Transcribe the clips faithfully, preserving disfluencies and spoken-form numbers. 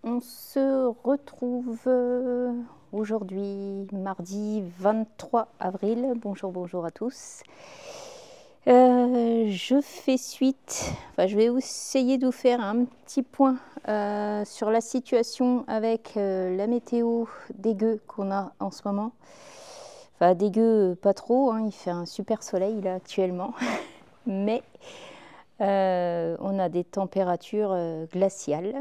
On se retrouve euh, aujourd'hui, mardi vingt-trois avril. Bonjour, bonjour à tous. Euh, je fais suite, enfin je vais essayer de vous faire un petit point euh, sur la situation avec euh, la météo dégueu qu'on a en ce moment. Enfin dégueu pas trop, hein, il fait un super soleil là actuellement, mais euh, on a des températures euh, glaciales.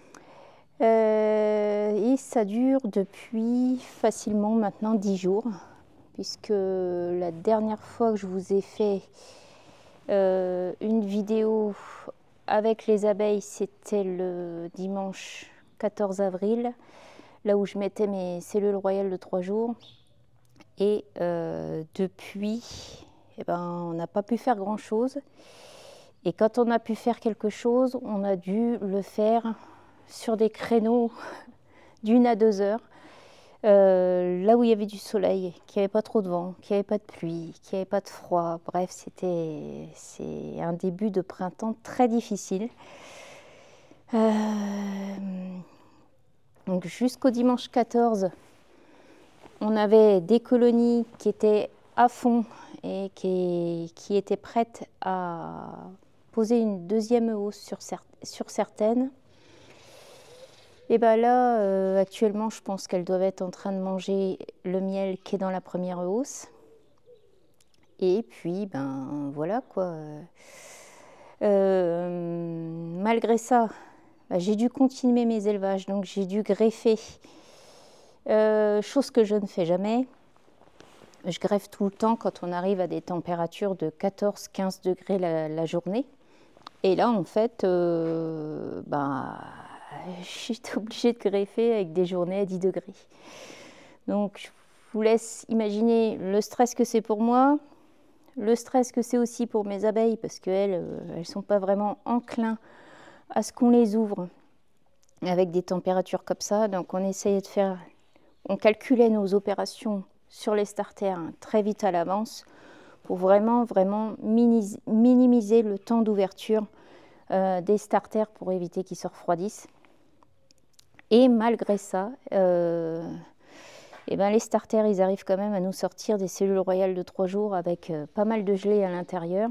Euh, et ça dure depuis facilement maintenant dix jours, puisque la dernière fois que je vous ai fait euh, une vidéo avec les abeilles, c'était le dimanche quatorze avril, là où je mettais mes cellules royales de trois jours. Et euh, depuis, eh ben, on n'a pas pu faire grand-chose. Et quand on a pu faire quelque chose, on a dû le faire sur des créneaux d'une à deux heures, euh, là où il y avait du soleil, qu'il n'y avait pas trop de vent, qu'il n'y avait pas de pluie, qu'il n'y avait pas de froid. Bref, c'était c'est un début de printemps très difficile. Euh, donc jusqu'au dimanche quatorze, on avait des colonies qui étaient à fond et qui, qui étaient prêtes à poser une deuxième hausse sur, sur certaines. Et bien là, euh, actuellement, je pense qu'elles doivent être en train de manger le miel qui est dans la première hausse. Et puis, ben voilà quoi. Euh, malgré ça, ben, j'ai dû continuer mes élevages, donc j'ai dû greffer. Euh, chose que je ne fais jamais. Je greffe tout le temps quand on arrive à des températures de quatorze à quinze degrés la, la journée. Et là, en fait, euh, ben... j'étais obligée de greffer avec des journées à dix degrés. Donc, je vous laisse imaginer le stress que c'est pour moi, le stress que c'est aussi pour mes abeilles, parce qu'elles, elles ne sont pas vraiment enclins à ce qu'on les ouvre avec des températures comme ça. Donc, on essayait de faire, on calculait nos opérations sur les starters très vite à l'avance pour vraiment, vraiment minimiser le temps d'ouverture euh, des starters pour éviter qu'ils se refroidissent. Et malgré ça, euh, eh ben les starters, ils arrivent quand même à nous sortir des cellules royales de trois jours avec euh, pas mal de gelée à l'intérieur.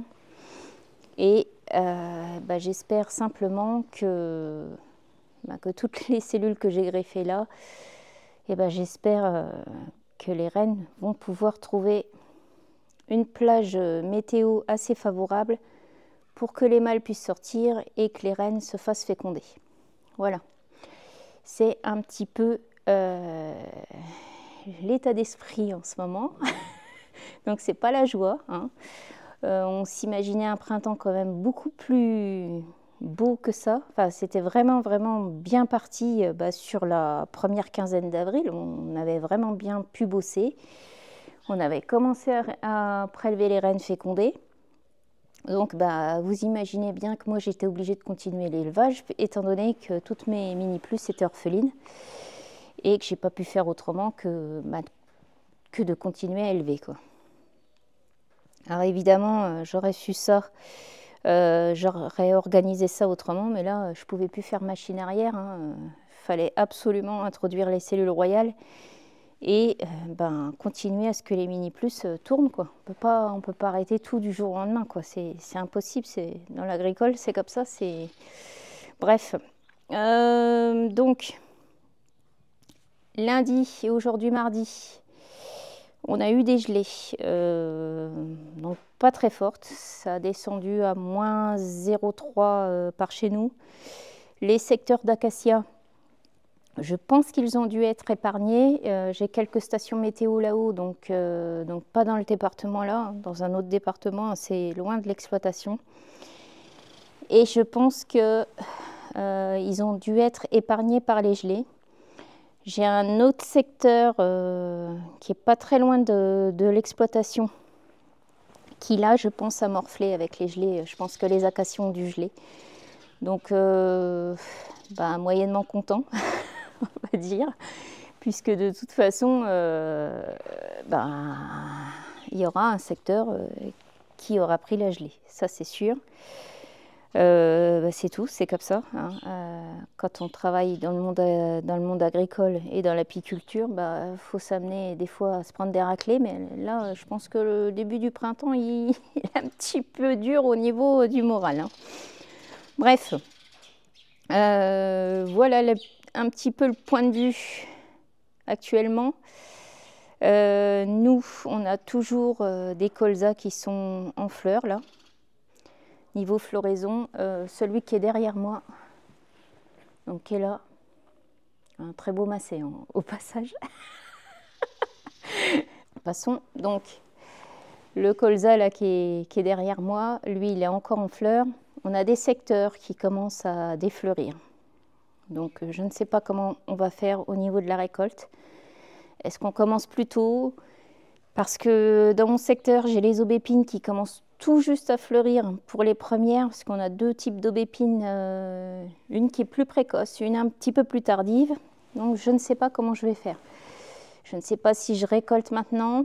Et euh, bah, j'espère simplement que, bah, que toutes les cellules que j'ai greffées là, eh ben, j'espère euh, que les reines vont pouvoir trouver une plage météo assez favorable pour que les mâles puissent sortir et que les reines se fassent féconder. Voilà. C'est un petit peu euh, l'état d'esprit en ce moment. Donc c'est pas la joie. Hein. Euh, on s'imaginait un printemps quand même beaucoup plus beau que ça. Enfin, c'était vraiment vraiment bien parti euh, bah, sur la première quinzaine d'avril. On avait vraiment bien pu bosser. On avait commencé à, à prélever les reines fécondées. Donc bah, vous imaginez bien que moi j'étais obligée de continuer l'élevage étant donné que toutes mes mini plus étaient orphelines et que j'ai pas pu faire autrement que, bah, que de continuer à élever quoi. Alors évidemment euh, j'aurais su ça, euh, j'aurais organisé ça autrement, mais là je pouvais plus faire machine arrière, hein. Fallait absolument introduire les cellules royales et euh, ben, continuer à ce que les mini plus euh, tournent quoi. On peut pas, on peut pas arrêter tout du jour au lendemain quoi. C'est, c'est impossible. C'est dans l'agricole, c'est comme ça. C'est bref. Euh, donc lundi et aujourd'hui mardi, on a eu des gelées, euh, donc pas très fortes. Ça a descendu à moins zéro virgule trois euh, par chez nous. Les secteurs d'acacia, je pense qu'ils ont dû être épargnés. Euh, j'ai quelques stations météo là-haut, donc, euh, donc pas dans le département là, dans un autre département, c'est loin de l'exploitation. Et je pense qu'ils euh, ont dû être épargnés par les gelées. J'ai un autre secteur euh, qui n'est pas très loin de, de l'exploitation, qui là, je pense, a morflé avec les gelées. Je pense que les acacias ont dû geler. Donc, euh, bah, moyennement content. On va dire, puisque de toute façon, euh, ben, il y aura un secteur euh, qui aura pris la gelée, ça c'est sûr. Euh, bah, c'est tout, c'est comme ça. Hein. Euh, quand on travaille dans le monde, euh, dans le monde agricole et dans l'apiculture, bah, faut s'amener des fois à se prendre des raclées. Mais là, je pense que le début du printemps, il, il est un petit peu dur au niveau du moral. Hein. Bref, euh, voilà le, un petit peu le point de vue actuellement. Euh, nous, on a toujours euh, des colzas qui sont en fleurs là. Niveau floraison, euh, celui qui est derrière moi, donc qui est là, un très beau massé hein, au passage. Passons, donc le colza là qui est, qui est derrière moi, lui il est encore en fleurs. On a des secteurs qui commencent à défleurir. Donc je ne sais pas comment on va faire au niveau de la récolte. Est-ce qu'on commence plus tôt? Parce que dans mon secteur, j'ai les aubépines qui commencent tout juste à fleurir pour les premières, parce qu'on a deux types d'aubépines, euh, une qui est plus précoce, une un petit peu plus tardive. Donc je ne sais pas comment je vais faire. Je ne sais pas si je récolte maintenant.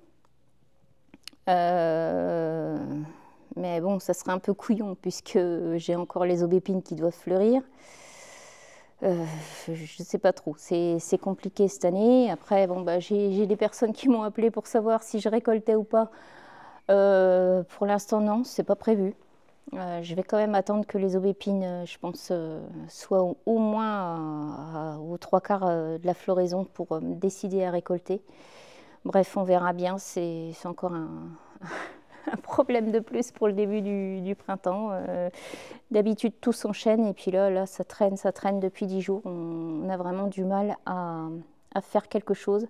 Euh, mais bon, ça serait un peu couillon puisque j'ai encore les aubépines qui doivent fleurir. Euh, je ne sais pas trop, c'est compliqué cette année. Après, bon, bah, j'ai des personnes qui m'ont appelé pour savoir si je récoltais ou pas. Euh, pour l'instant, non, c'est pas prévu. Euh, je vais quand même attendre que les aubépines, je pense, euh, soient au, au moins à, à, aux trois quarts de la floraison pour euh, me décider à récolter. Bref, on verra bien, c'est encore un, un problème de plus pour le début du, du printemps. Euh, D'habitude, tout s'enchaîne et puis là, là, ça traîne, ça traîne depuis dix jours. On, on a vraiment du mal à, à faire quelque chose.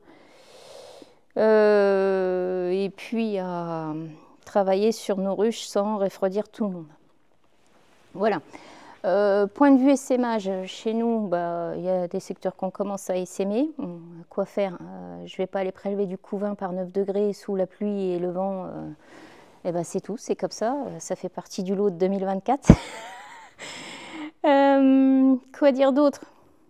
Euh, et puis à travailler sur nos ruches sans refroidir tout le monde. Voilà. Euh, point de vue essaimage, chez nous, bah, y a des secteurs qu'on commence à essaimer. Bon, quoi faire? euh, Je ne vais pas aller prélever du couvain par neuf degrés sous la pluie et le vent. Euh, et ben c'est tout, c'est comme ça. Ça fait partie du lot de deux mille vingt-quatre. euh, quoi dire d'autre?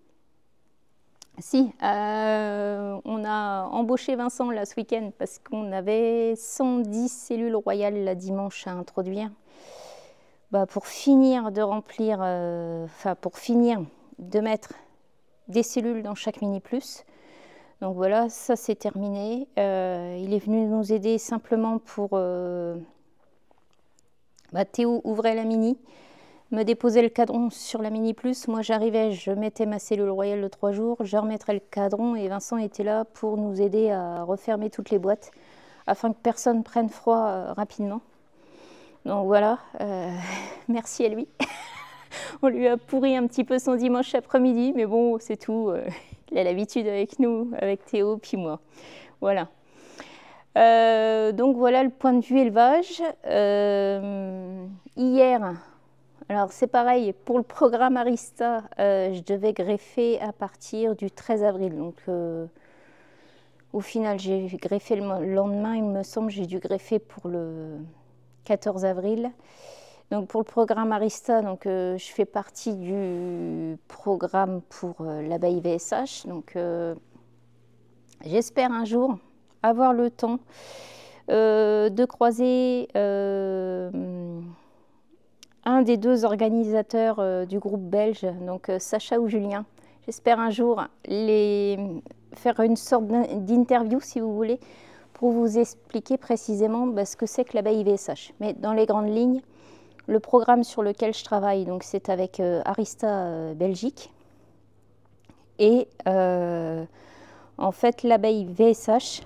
Si, euh, on a embauché Vincent là ce week-end parce qu'on avait cent dix cellules royales la dimanche à introduire. Bah, pour finir de remplir, euh, enfin pour finir de mettre des cellules dans chaque mini plus. Donc voilà, ça c'est terminé. Euh, il est venu nous aider simplement pour... Euh, bah, Théo ouvrait la mini, me déposait le cadran sur la mini plus. Moi j'arrivais, je mettais ma cellule royale de trois jours, je remettrais le cadran et Vincent était là pour nous aider à refermer toutes les boîtes afin que personne prenne froid euh, rapidement. Donc voilà, euh, merci à lui. On lui a pourri un petit peu son dimanche après-midi, mais bon, c'est tout. Euh, il a l'habitude avec nous, avec Théo, puis moi. Voilà. Euh, donc voilà le point de vue élevage. Euh, hier, alors c'est pareil, pour le programme Arista, euh, je devais greffer à partir du treize avril. Donc euh, au final, j'ai greffé le lendemain, il me semble, j'ai dû greffer pour le quatorze avril. Donc pour le programme Arista, donc, euh, je fais partie du programme pour euh, l'abeille V S H. Donc euh, j'espère un jour avoir le temps euh, de croiser euh, un des deux organisateurs euh, du groupe belge, donc euh, Sacha ou Julien. J'espère un jour les faire une sorte d'interview, si vous voulez, pour vous expliquer précisément bah, ce que c'est que l'abeille V S H. Mais dans les grandes lignes, le programme sur lequel je travaille, donc c'est avec euh, Arista euh, Belgique. Et euh, en fait, l'abeille V S H.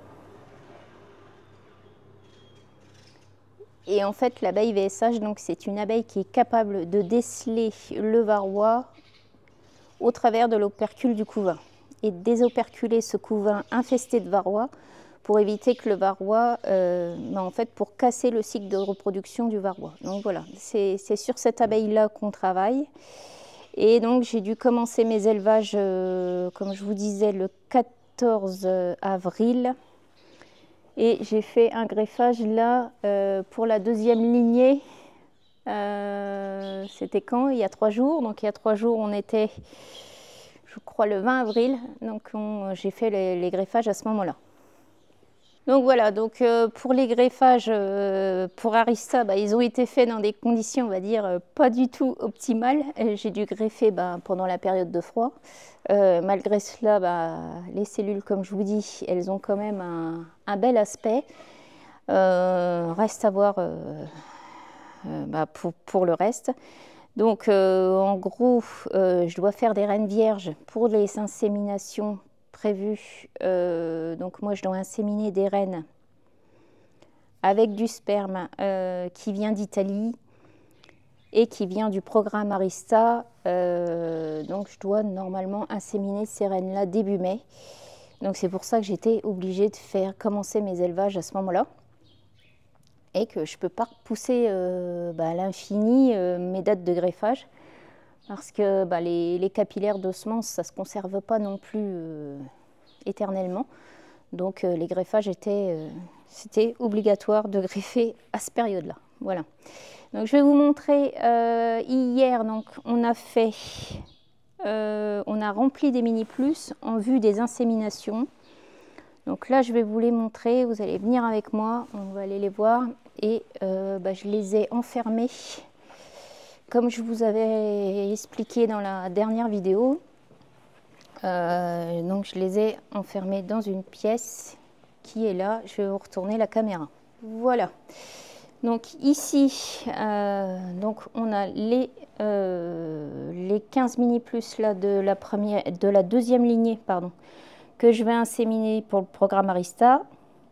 Et en fait, l'abeille V S H, donc c'est une abeille qui est capable de déceler le varroa au travers de l'opercule du couvain et de désoperculer ce couvain infesté de varroa pour éviter que le varroa, euh, ben en fait, pour casser le cycle de reproduction du varroa. Donc voilà, c'est sur cette abeille-là qu'on travaille. Et donc j'ai dû commencer mes élevages, euh, comme je vous disais, le quatorze avril. Et j'ai fait un greffage là euh, pour la deuxième lignée. Euh, C'était quand? Il y a trois jours. Donc il y a trois jours, on était, je crois, le vingt avril. Donc j'ai fait les, les greffages à ce moment-là. Donc voilà, donc euh, pour les greffages euh, pour Arista, bah, ils ont été faits dans des conditions, on va dire, euh, pas du tout optimales. J'ai dû greffer bah, pendant la période de froid. Euh, malgré cela, bah, les cellules, comme je vous dis, elles ont quand même un, un bel aspect. Euh, reste à voir euh, euh, bah, pour, pour le reste. Donc euh, en gros, euh, je dois faire des reines vierges pour les inséminations prévues. Euh, donc moi, je dois inséminer des reines avec du sperme euh, qui vient d'Italie et qui vient du programme Arista. Euh, donc je dois normalement inséminer ces reines-là début mai. Donc c'est pour ça que j'étais obligée de faire commencer mes élevages à ce moment-là. Et que je ne peux pas repousser euh, bah, à l'infini euh, mes dates de greffage. Parce que bah, les, les capillaires d'ossemence, ça ne se conserve pas non plus euh, éternellement. Donc euh, les greffages étaient, euh, c'était obligatoire de greffer à cette période-là. Voilà. Donc je vais vous montrer euh, hier. Donc on a fait, euh, on a rempli des mini plus en vue des inséminations. Donc là je vais vous les montrer. Vous allez venir avec moi. On va aller les voir et euh, bah, je les ai enfermés comme je vous avais expliqué dans la dernière vidéo. Euh, donc je les ai enfermés dans une pièce qui est là. Je vais vous retourner la caméra. Voilà. Donc ici, euh, donc on a les, euh, les quinze mini plus là de la première, de la deuxième lignée, pardon, que je vais inséminer pour le programme Arista.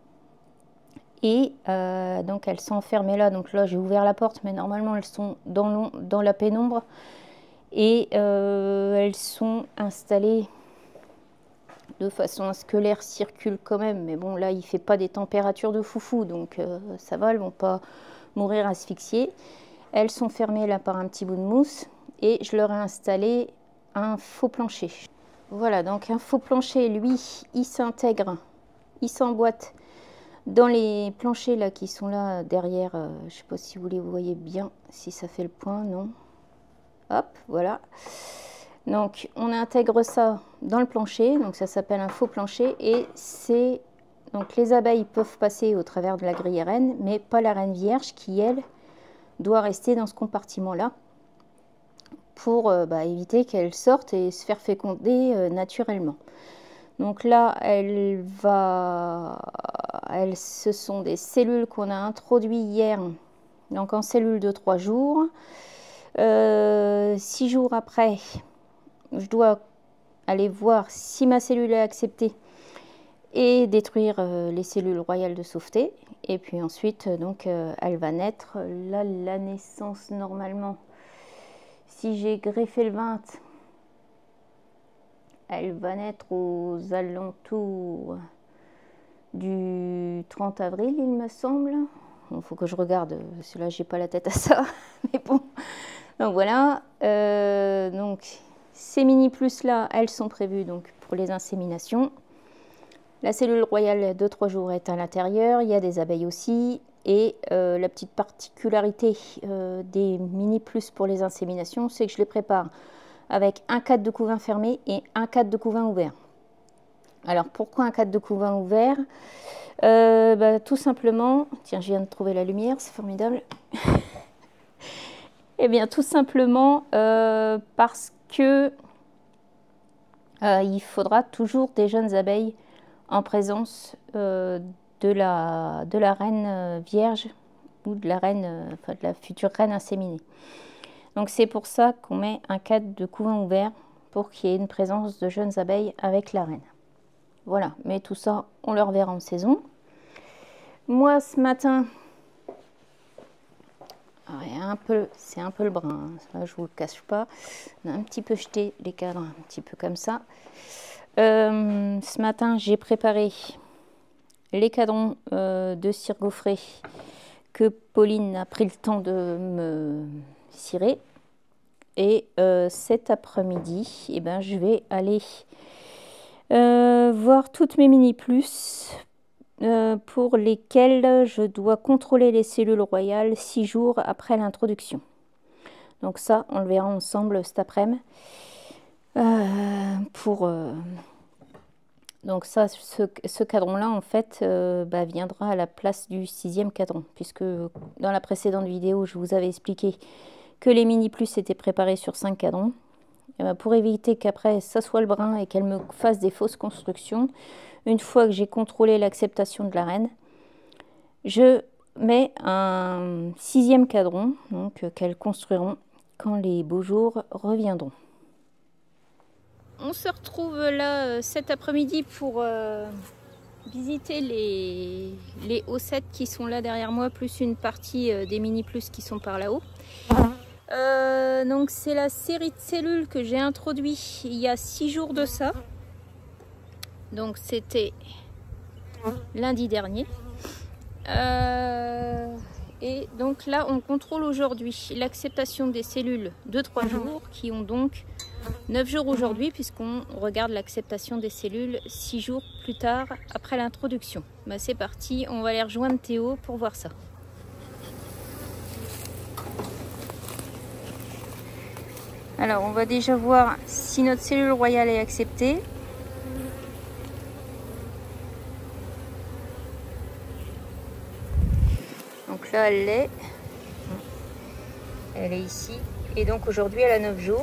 Et euh, donc elles sont enfermées là. Donc là j'ai ouvert la porte, mais normalement elles sont dans, dans la pénombre et euh, elles sont installées de façon à ce que l'air circule quand même. Mais bon, là, il ne fait pas des températures de foufou, donc euh, ça va, elles ne vont pas mourir asphyxiées. Elles sont fermées là par un petit bout de mousse et je leur ai installé un faux plancher. Voilà, donc un faux plancher, lui, il s'intègre, il s'emboîte dans les planchers là qui sont là derrière. Euh, je ne sais pas si vous les voyez bien, si ça fait le point, non. Hop, voilà. Donc on intègre ça dans le plancher, donc ça s'appelle un faux plancher et c'est donc les abeilles peuvent passer au travers de la grille reine, mais pas la reine vierge qui elle doit rester dans ce compartiment là pour euh, bah, éviter qu'elle sorte et se faire féconder euh, naturellement. Donc là elle va, elles, ce sont des cellules qu'on a introduites hier, donc en cellules de trois jours. Euh, six jours après, je dois aller voir si ma cellule est acceptée et détruire euh, les cellules royales de sauveté. Et puis ensuite, donc, euh, elle va naître. Là, la naissance, normalement, si j'ai greffé le vingt, elle va naître aux alentours du trente avril, il me semble. Il faut que je regarde, parce que là, j'ai pas la tête à ça. Mais bon, donc voilà. Euh, donc... Ces mini plus là, elles sont prévues donc pour les inséminations. La cellule royale de trois jours est à l'intérieur. Il y a des abeilles aussi. Et euh, la petite particularité euh, des mini plus pour les inséminations, c'est que je les prépare avec un cadre de couvain fermé et un cadre de couvain ouvert. Alors pourquoi un cadre de couvain ouvert? euh, bah, Tout simplement, tiens, je viens de trouver la lumière, c'est formidable. Eh bien, tout simplement euh, parce que euh, il faudra toujours des jeunes abeilles en présence euh, de, la, de la reine vierge ou de la reine, euh, enfin de la future reine inséminée. Donc c'est pour ça qu'on met un cadre de couvain ouvert pour qu'il y ait une présence de jeunes abeilles avec la reine. Voilà, mais tout ça, on le reverra en saison. Moi, ce matin, un peu, c'est un peu le brun, hein. Là, je vous le cache pas. On a un petit peu jeté les cadres, un petit peu comme ça. Euh, ce matin, j'ai préparé les cadrons euh, de cire gaufrée que Pauline a pris le temps de me cirer. Et euh, cet après-midi, eh ben, je vais aller euh, voir toutes mes mini plus euh, pour lesquelles je dois contrôler les cellules royales six jours après l'introduction. Donc ça, on le verra ensemble cet après-midi euh, pour, euh, Donc ça, ce, ce cadran-là, en fait, euh, bah, viendra à la place du sixième cadran, puisque dans la précédente vidéo, je vous avais expliqué que les mini plus étaient préparés sur cinq cadrans. Et bah, pour éviter qu'après, ça soit le brin et qu'elle me fasse des fausses constructions, une fois que j'ai contrôlé l'acceptation de la reine, je mets un sixième cadran, donc euh, qu'elles construiront quand les beaux jours reviendront. On se retrouve là euh, cet après-midi pour euh, visiter les, les O sept qui sont là derrière moi, plus une partie euh, des mini plus qui sont par là-haut. Euh, donc c'est la série de cellules que j'ai introduit il y a six jours de ça. Donc c'était lundi dernier. Euh, et donc là on contrôle aujourd'hui l'acceptation des cellules de trois jours qui ont donc neuf jours aujourd'hui, puisqu'on regarde l'acceptation des cellules six jours plus tard après l'introduction. Bah, c'est parti, on va aller rejoindre Théo pour voir ça. Alors on va déjà voir si notre cellule royale est acceptée. Donc là elle l'est. Elle est ici. Et donc aujourd'hui elle a neuf jours.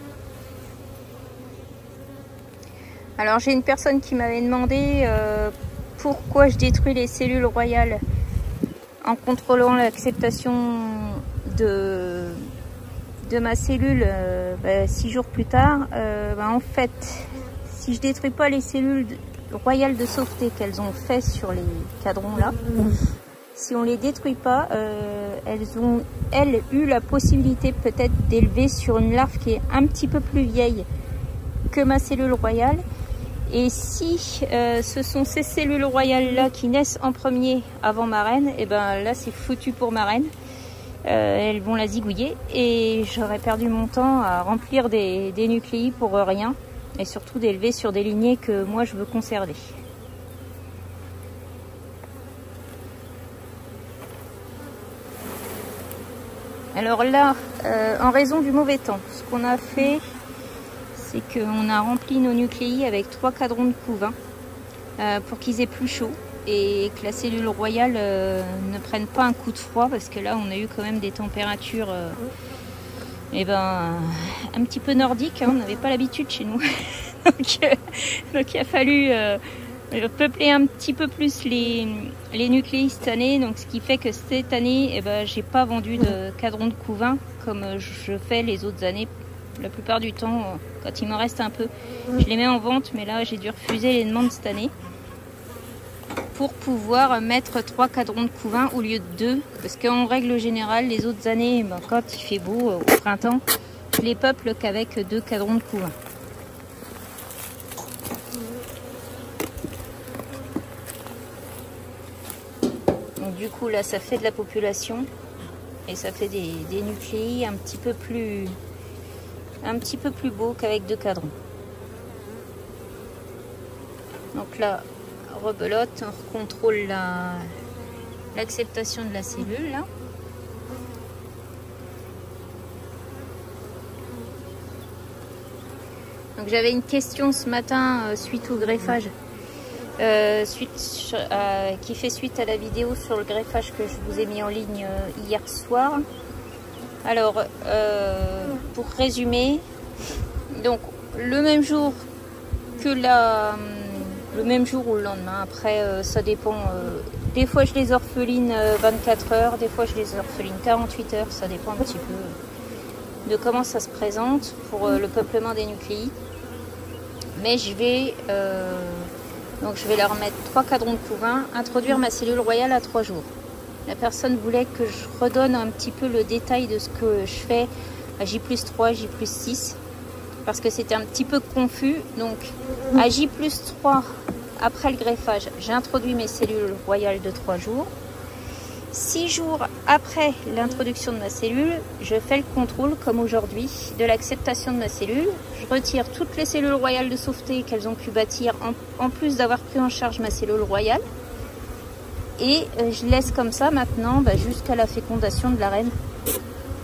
Alors j'ai une personne qui m'avait demandé euh, pourquoi je détruis les cellules royales en contrôlant l'acceptation de, de ma cellule euh, bah, six jours plus tard. Euh, bah, en fait, si je détruis pas les cellules royales de sauveté qu'elles ont fait sur les cadrons là, si on les détruit pas, euh, elles ont elles eu la possibilité peut-être d'élever sur une larve qui est un petit peu plus vieille que ma cellule royale. Et si euh, ce sont ces cellules royales là qui naissent en premier avant ma reine, et ben là c'est foutu pour ma reine. Euh, elles vont la zigouiller et j'aurais perdu mon temps à remplir des, des nucléi pour rien, et surtout d'élever sur des lignées que moi je veux conserver. Alors là, euh, en raison du mauvais temps, ce qu'on a fait, c'est qu'on a rempli nos nucléi avec trois cadrans de couvain euh, pour qu'ils aient plus chaud et que la cellule royale euh, ne prenne pas un coup de froid, parce que là on a eu quand même des températures euh, et ben, un petit peu nordiques, hein, on n'avait pas l'habitude chez nous. donc, euh, donc il a fallu euh, peupler un petit peu plus les, les nucléi cette année, donc ce qui fait que cette année eh ben, j'ai pas vendu de cadran de couvain comme je fais les autres années. La plupart du temps, quand il m'en reste un peu, je les mets en vente, mais là j'ai dû refuser les demandes cette année pour pouvoir mettre trois cadrans de couvain au lieu de deux, parce qu'en règle générale, les autres années, ben, quand il fait beau au printemps, je les peuple qu'avec deux cadrans de couvain. Donc du coup là ça fait de la population et ça fait des, des nucléi un petit peu plus un petit peu plus beau qu'avec deux cadrans. Donc là, rebelote, on contrôle la l'acceptation de la cellule là. Donc j'avais une question ce matin euh, suite au greffage, euh, suite, euh, qui fait suite à la vidéo sur le greffage que je vous ai mis en ligne euh, hier soir. Alors, euh, pour résumer, donc le même jour que la, le même jour ou le lendemain. Après, euh, ça dépend. Euh, des fois, je les orpheline euh, vingt-quatre heures, des fois, je les orpheline quarante-huit heures. Ça dépend un petit peu de comment ça se présente pour euh, le peuplement des nucléi. Mais je vais, euh, donc je vais leur mettre trois cadrans de couvain, introduire ma cellule royale à trois jours. La personne voulait que je redonne un petit peu le détail de ce que je fais à J plus trois, J plus six, parce que c'était un petit peu confus. Donc à J plus trois, après le greffage, j'introduis mes cellules royales de trois jours. six jours après l'introduction de ma cellule, je fais le contrôle, comme aujourd'hui, de l'acceptation de ma cellule. Je retire toutes les cellules royales de sauveté qu'elles ont pu bâtir, en, en plus d'avoir pris en charge ma cellule royale. Et je laisse comme ça maintenant bah, jusqu'à la fécondation de la reine.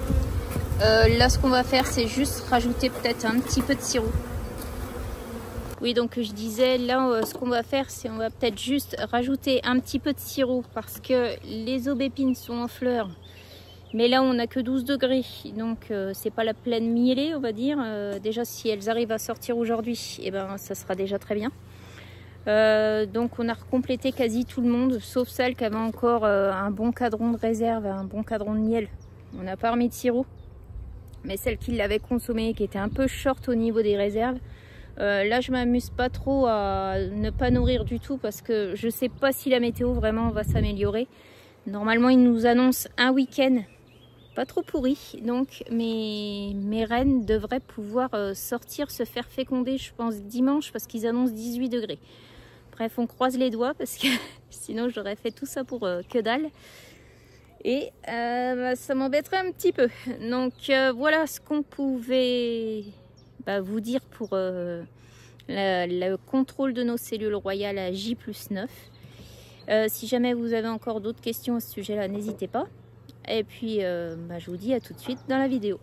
Euh, là ce qu'on va faire, c'est juste rajouter peut-être un petit peu de sirop. Oui, donc je disais, là, euh, ce qu'on va faire, c'est on va peut-être juste rajouter un petit peu de sirop parce que les aubépines sont en fleurs. Mais là, on n'a que douze degrés, donc euh, c'est pas la pleine mielée, on va dire. Euh, déjà, si elles arrivent à sortir aujourd'hui, eh ben, ça sera déjà très bien. Euh, donc, on a recomplété quasi tout le monde, sauf celle qui avait encore euh, un bon cadran de réserve, un bon cadran de miel. On n'a pas remis de sirop, mais celle qui l'avait consommée, qui était un peu short au niveau des réserves, Euh, là, je m'amuse pas trop à ne pas nourrir du tout parce que je sais pas si la météo vraiment va s'améliorer. Normalement, ils nous annoncent un week-end pas trop pourri, donc mes, mes rennes devraient pouvoir euh, sortir, se faire féconder, je pense, dimanche parce qu'ils annoncent dix-huit degrés. Bref, on croise les doigts parce que sinon, j'aurais fait tout ça pour euh, que dalle. Et euh, bah, ça m'embêterait un petit peu. Donc euh, voilà ce qu'on pouvait... Bah, vous dire pour euh, la, le contrôle de nos cellules royales à J plus neuf. Euh, si jamais vous avez encore d'autres questions à ce sujet-là, n'hésitez pas. Et puis, euh, bah, je vous dis à tout de suite dans la vidéo.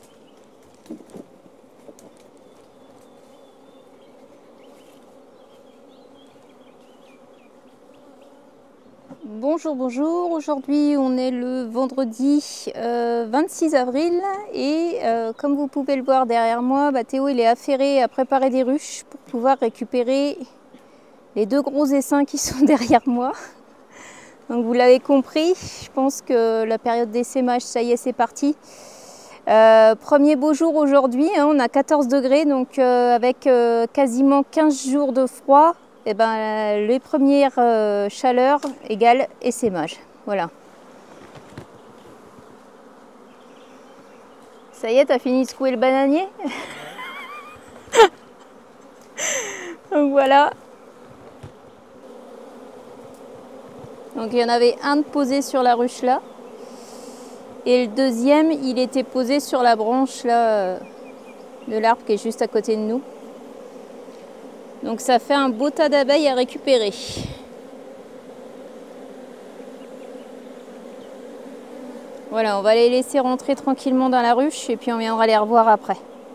Bonjour, bonjour. Aujourd'hui, on est le vendredi euh, vingt-six avril et euh, comme vous pouvez le voir derrière moi, bah, Théo il est affairé à préparer des ruches pour pouvoir récupérer les deux gros essaims qui sont derrière moi. Donc vous l'avez compris, je pense que la période d'essaimage, ça y est, c'est parti. Euh, premier beau jour aujourd'hui, hein, on a quatorze degrés, donc euh, avec euh, quasiment quinze jours de froid. Et ben, les premières euh, chaleurs égale essaimage. Voilà. Ça y est, t'as fini de secouer le bananier. Donc voilà. Donc il y en avait un de posé sur la ruche là. Et le deuxième, il était posé sur la branche là de l'arbre qui est juste à côté de nous. Donc ça fait un beau tas d'abeilles à récupérer. Voilà, on va les laisser rentrer tranquillement dans la ruche et puis on viendra les revoir après.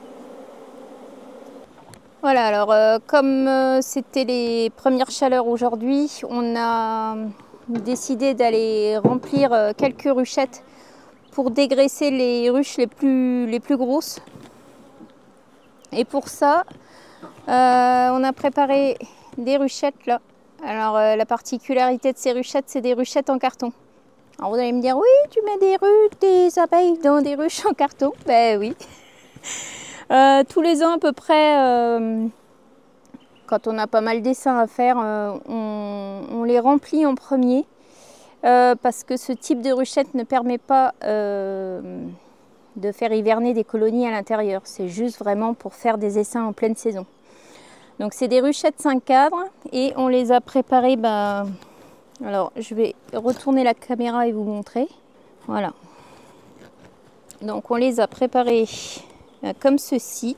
Voilà, alors euh, comme euh, c'était les premières chaleurs aujourd'hui, on a décidé d'aller remplir euh, quelques ruchettes pour dégraisser les ruches les plus, les plus grosses. Et pour ça, Euh, on a préparé des ruchettes là. Alors euh, la particularité de ces ruchettes, c'est des ruchettes en carton. Alors vous allez me dire, oui, tu mets des ruches, des abeilles dans des ruches en carton. Ben oui. Euh, tous les ans à peu près, euh, quand on a pas mal d'essaims à faire, euh, on, on les remplit en premier. Euh, parce que ce type de ruchette ne permet pas euh, de faire hiverner des colonies à l'intérieur. C'est juste vraiment pour faire des essaims en pleine saison. Donc c'est des ruchettes cinq cadres et on les a préparées, bah, alors je vais retourner la caméra et vous montrer. Voilà. Donc on les a préparées bah, comme ceci.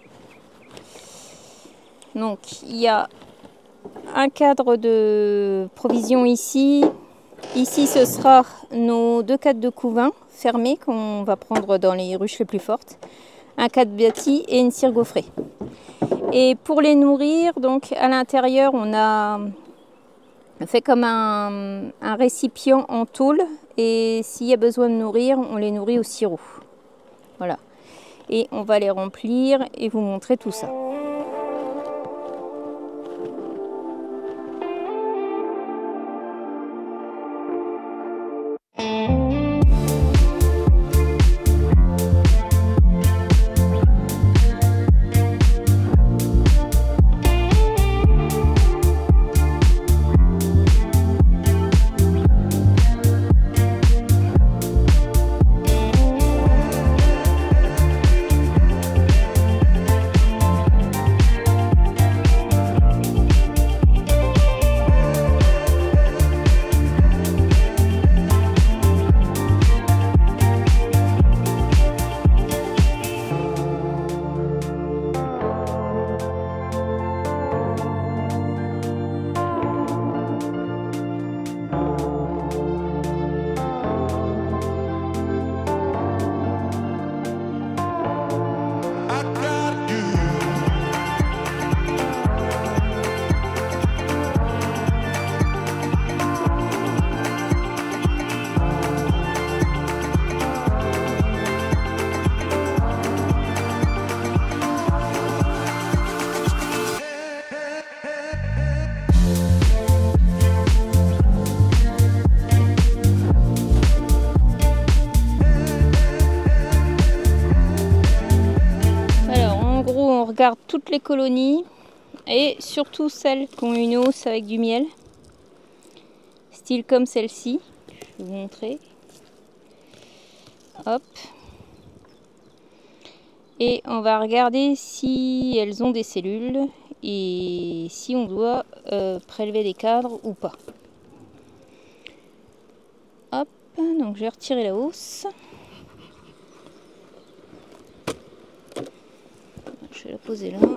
Donc il y a un cadre de provision ici. Ici ce sera nos deux cadres de couvain fermés qu'on va prendre dans les ruches les plus fortes. Un cadre bâti et une cire gaufrée. Et pour les nourrir, donc à l'intérieur, on a fait comme un, un récipient en tôle. Et s'il y a besoin de nourrir, on les nourrit au sirop. Voilà. Et on va les remplir et vous montrer tout ça. regarde toutes les colonies et surtout celles qui ont une hausse avec du miel. Style comme celle-ci. Je vais vous montrer. Hop. Et on va regarder si elles ont des cellules et si on doit euh, prélever des cadres ou pas. Hop, donc je vais retirer la hausse. Je vais la poser là.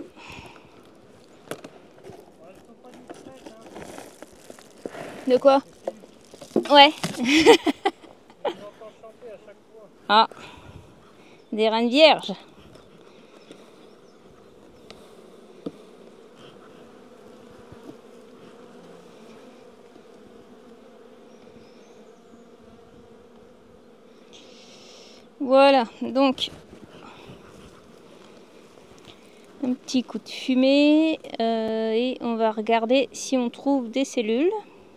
De quoi? Ouais. Ah, des reines vierges. Voilà, donc un petit coup de fumée euh, et on va regarder si on trouve des cellules.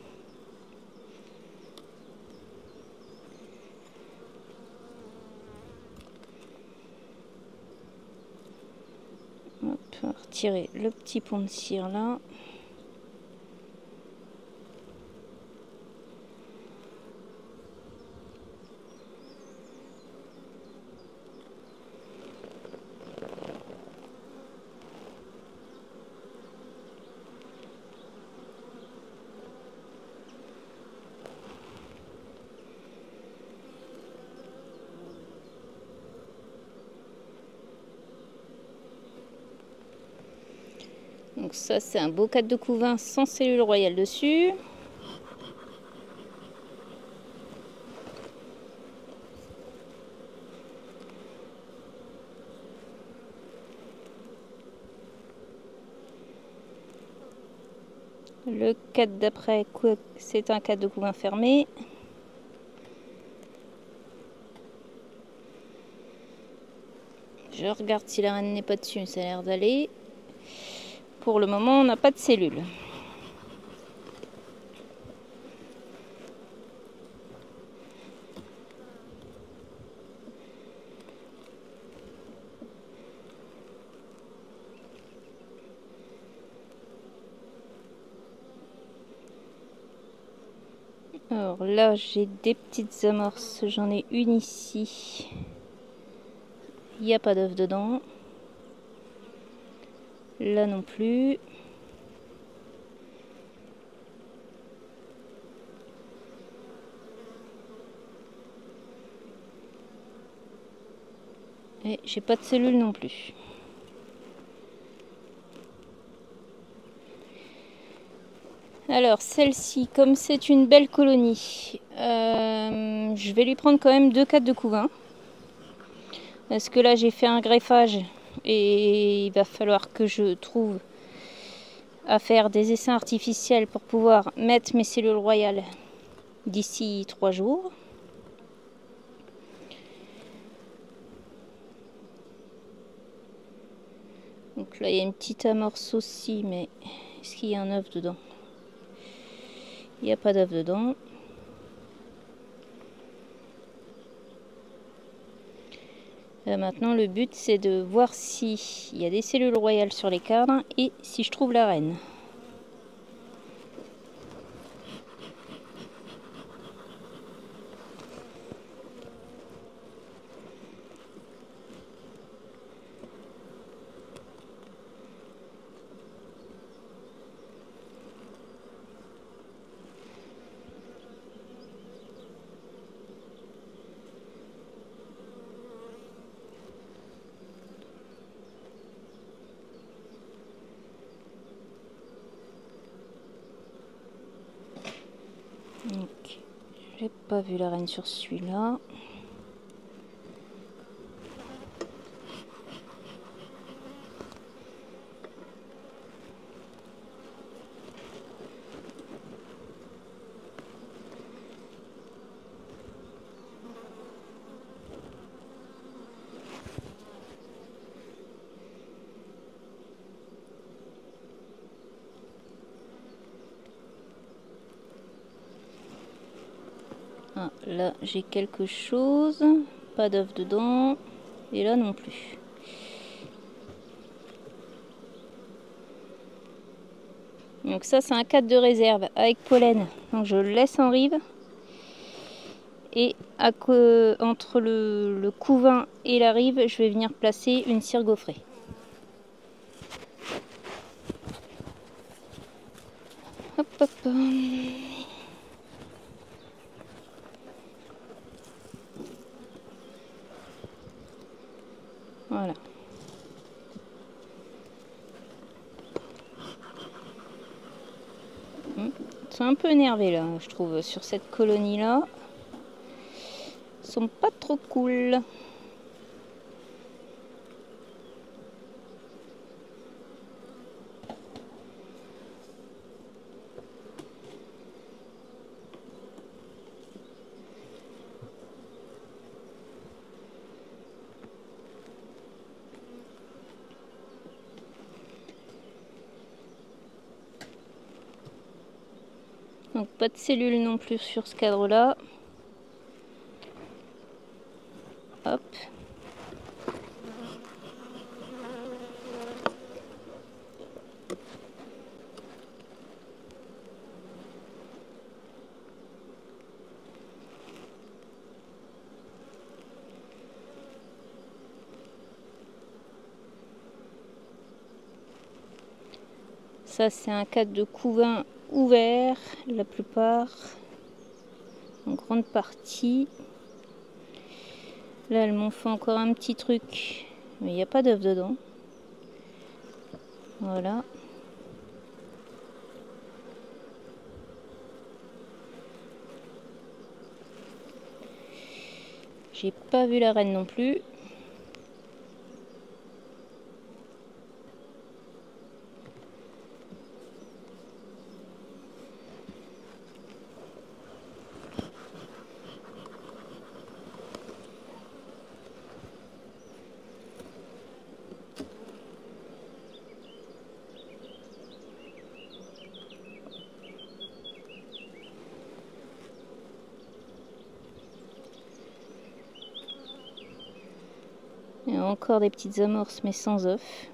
Hop, on va retirer le petit pont de cire là. Donc ça c'est un beau cadre de couvain sans cellule royale dessus. Le cadre d'après, c'est un cadre de couvain fermé. Je regarde si la reine n'est pas dessus, ça a l'air d'aller. Pour le moment, on n'a pas de cellules. Alors là, j'ai des petites amorces. J'en ai une ici. Il n'y a pas d'œuf dedans. Là non plus. Et j'ai pas de cellules non plus. Alors celle-ci, comme c'est une belle colonie, euh, je vais lui prendre quand même deux cadres de couvain. Parce que là j'ai fait un greffage et il va falloir que je trouve à faire des essaims artificiels pour pouvoir mettre mes cellules royales d'ici trois jours. Donc là il y a une petite amorce aussi, mais est-ce qu'il y a un œuf dedans? Il n'y a pas d'œuf dedans. Là, maintenant le but c'est de voir s'il y a des cellules royales sur les cadres et si je trouve la reine. Donc, j'ai pas vu la reine sur celui-là. Ah, là j'ai quelque chose, pas d'œuf dedans, et là non plus. Donc ça c'est un cadre de réserve avec pollen. Donc je le laisse en rive. Et à, entre le, le couvain et la rive, je vais venir placer une cire gaufrée. Hop, hop, hop. Voilà. Ils sont un peu énervés là, je trouve, sur cette colonie là. Ils sont pas trop cool. Donc pas de cellules non plus sur ce cadre là. Hop. Ça c'est un cadre de couvain ouvert, la plupart, en grande partie. Là elles m'ont fait encore un petit truc, mais il n'y a pas d'œuf dedans. Voilà. J'ai pas vu la reine non plus. Il y a encore des petites amorces mais sans œufs.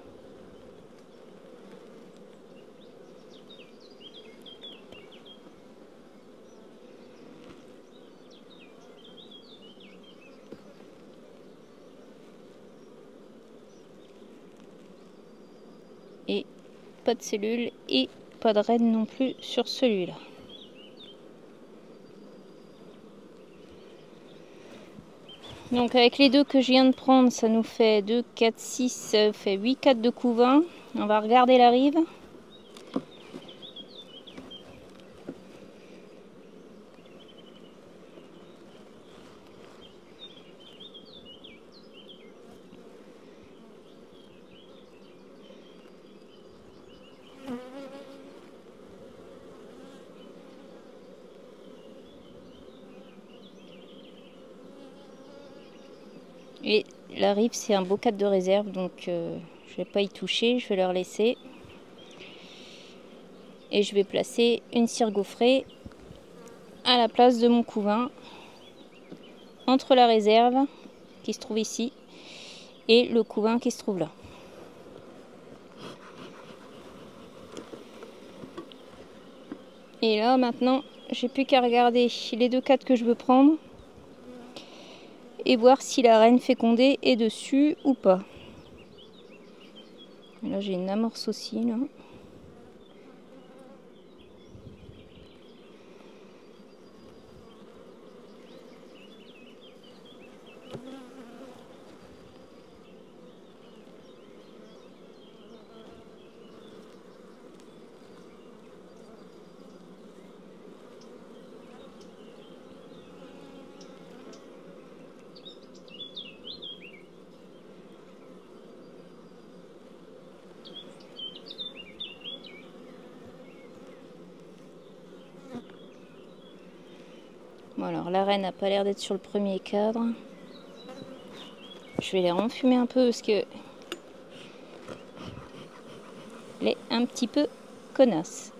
Et pas de cellules et pas de reine non plus sur celui-là. Donc avec les deux que je viens de prendre, ça nous fait deux, quatre, six, ça fait huit cadres de couvain. On va regarder la rive. Et la rive c'est un beau cadre de réserve, donc euh, je vais pas y toucher, je vais leur laisser. Et je vais placer une cire gaufrée à la place de mon couvain, entre la réserve qui se trouve ici et le couvain qui se trouve là. Et là maintenant j'ai plus qu'à regarder les deux cadres que je veux prendre et voir si la reine fécondée est dessus ou pas. Là j'ai une amorce aussi là. Bon alors la reine n'a pas l'air d'être sur le premier cadre. Je vais les renfumer un peu parce que elle est un petit peu connasse.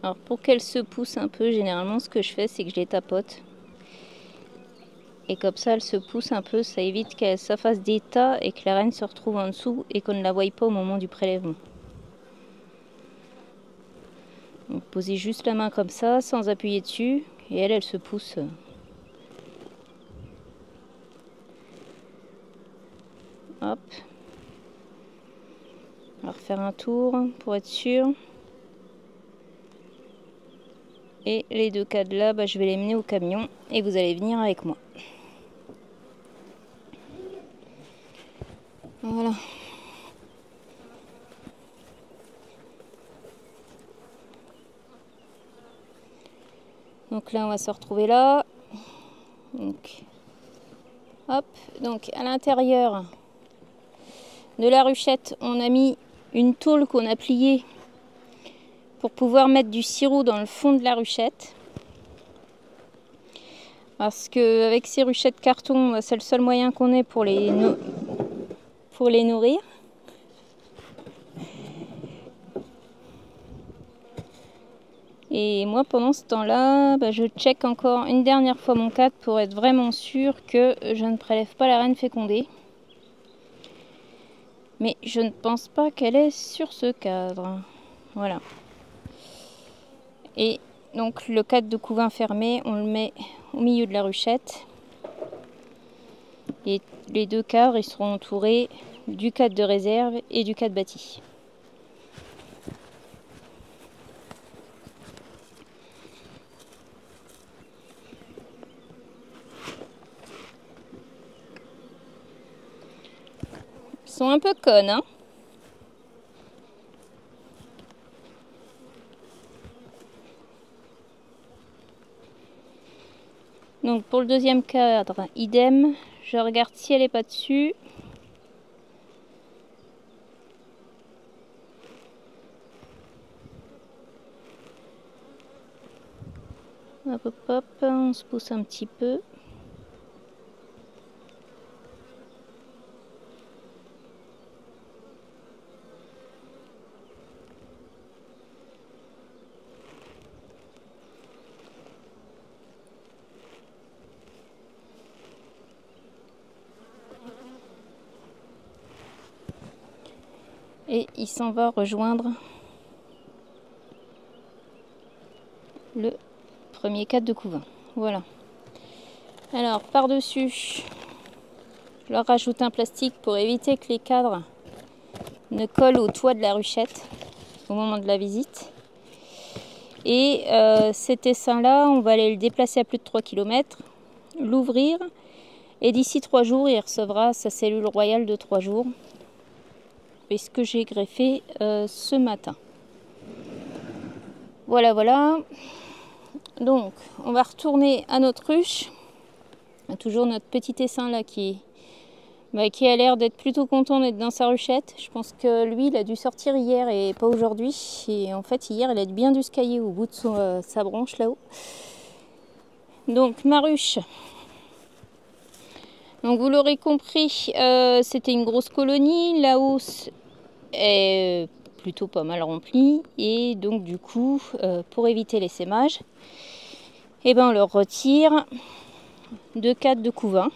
Alors pour qu'elles se poussent un peu, généralement ce que je fais c'est que je les tapote. Et comme ça elles se poussent un peu, ça évite qu'elles se fassent des tas et que la reine se retrouve en dessous et qu'on ne la voie pas au moment du prélèvement. Donc posez juste la main comme ça, sans appuyer dessus, et elle, elle se pousse. Hop. On va refaire un tour pour être sûr. Et les deux cadres là, bah, je vais les mener au camion et vous allez venir avec moi. Voilà. Donc là, on va se retrouver là. Donc, hop. Donc à l'intérieur de la ruchette, on a mis une tôle qu'on a pliée pour pouvoir mettre du sirop dans le fond de la ruchette. Parce que avec ces ruchettes carton, c'est le seul moyen qu'on ait pour les, no pour les nourrir. Et moi, pendant ce temps-là, bah, je check encore une dernière fois mon cadre pour être vraiment sûr que je ne prélève pas la reine fécondée. Mais je ne pense pas qu'elle est sur ce cadre. Voilà. Et donc le cadre de couvain fermé, on le met au milieu de la ruchette. Et les deux cadres, ils seront entourés du cadre de réserve et du cadre bâti. Ils sont un peu connes, hein. Donc pour le deuxième cadre, idem, je regarde si elle n'est pas dessus. Hop hop hop, on se pousse un petit peu. Et il s'en va rejoindre le premier cadre de couvain. Voilà. Alors par-dessus, je leur rajoute un plastique pour éviter que les cadres ne collent au toit de la ruchette au moment de la visite. Et euh, cet essaim-là, on va aller le déplacer à plus de trois kilomètres, l'ouvrir, et d'ici trois jours, il recevra sa cellule royale de trois jours. Et ce que j'ai greffé euh, ce matin. Voilà, voilà. Donc, on va retourner à notre ruche. Toujours notre petit essaim là qui, bah, qui a l'air d'être plutôt content d'être dans sa ruchette. Je pense que lui, il a dû sortir hier et pas aujourd'hui. Et en fait, hier, il a bien dû se cailler au bout de son, euh, sa branche là-haut. Donc, ma ruche. Donc, vous l'aurez compris, euh, c'était une grosse colonie. La hausse est plutôt pas mal remplie. Et donc, du coup, euh, pour éviter l'essaimage, eh ben, on leur retire deux cadres de couvain.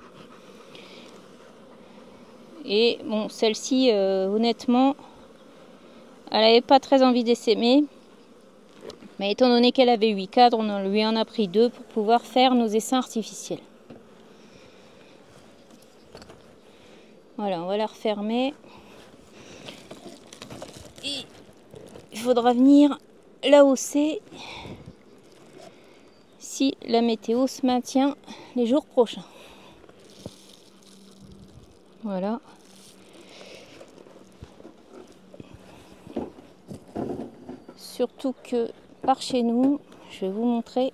Et bon, celle-ci, euh, honnêtement, elle n'avait pas très envie d'essaimer. Mais étant donné qu'elle avait huit cadres, on lui en a pris deux pour pouvoir faire nos essaims artificiels. Voilà, on va la refermer. Et il faudra venir la hausser si la météo se maintient les jours prochains. Voilà. Surtout que par chez nous, je vais vous montrer,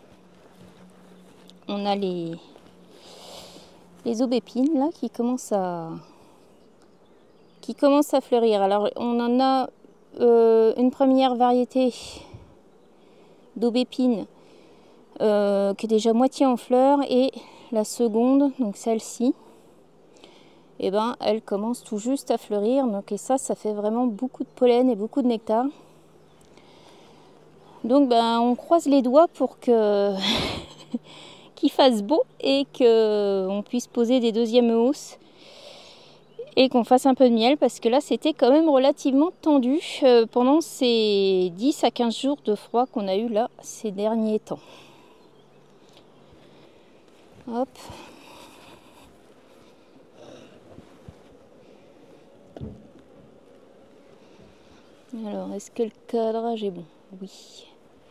on a les, les aubépines là qui commencent à qui commencent à fleurir. Alors on en a euh, une première variété d'aubépines euh, qui est déjà moitié en fleurs, et la seconde, donc celle-ci, et eh ben elle commence tout juste à fleurir. Donc et ça, ça fait vraiment beaucoup de pollen et beaucoup de nectar. Donc ben, on croise les doigts pour que qu'il fasse beau et qu'on puisse poser des deuxièmes hausses et qu'on fasse un peu de miel, parce que là c'était quand même relativement tendu euh, pendant ces dix à quinze jours de froid qu'on a eu là ces derniers temps. Hop. Alors, est-ce que le cadrage est bon? Oui.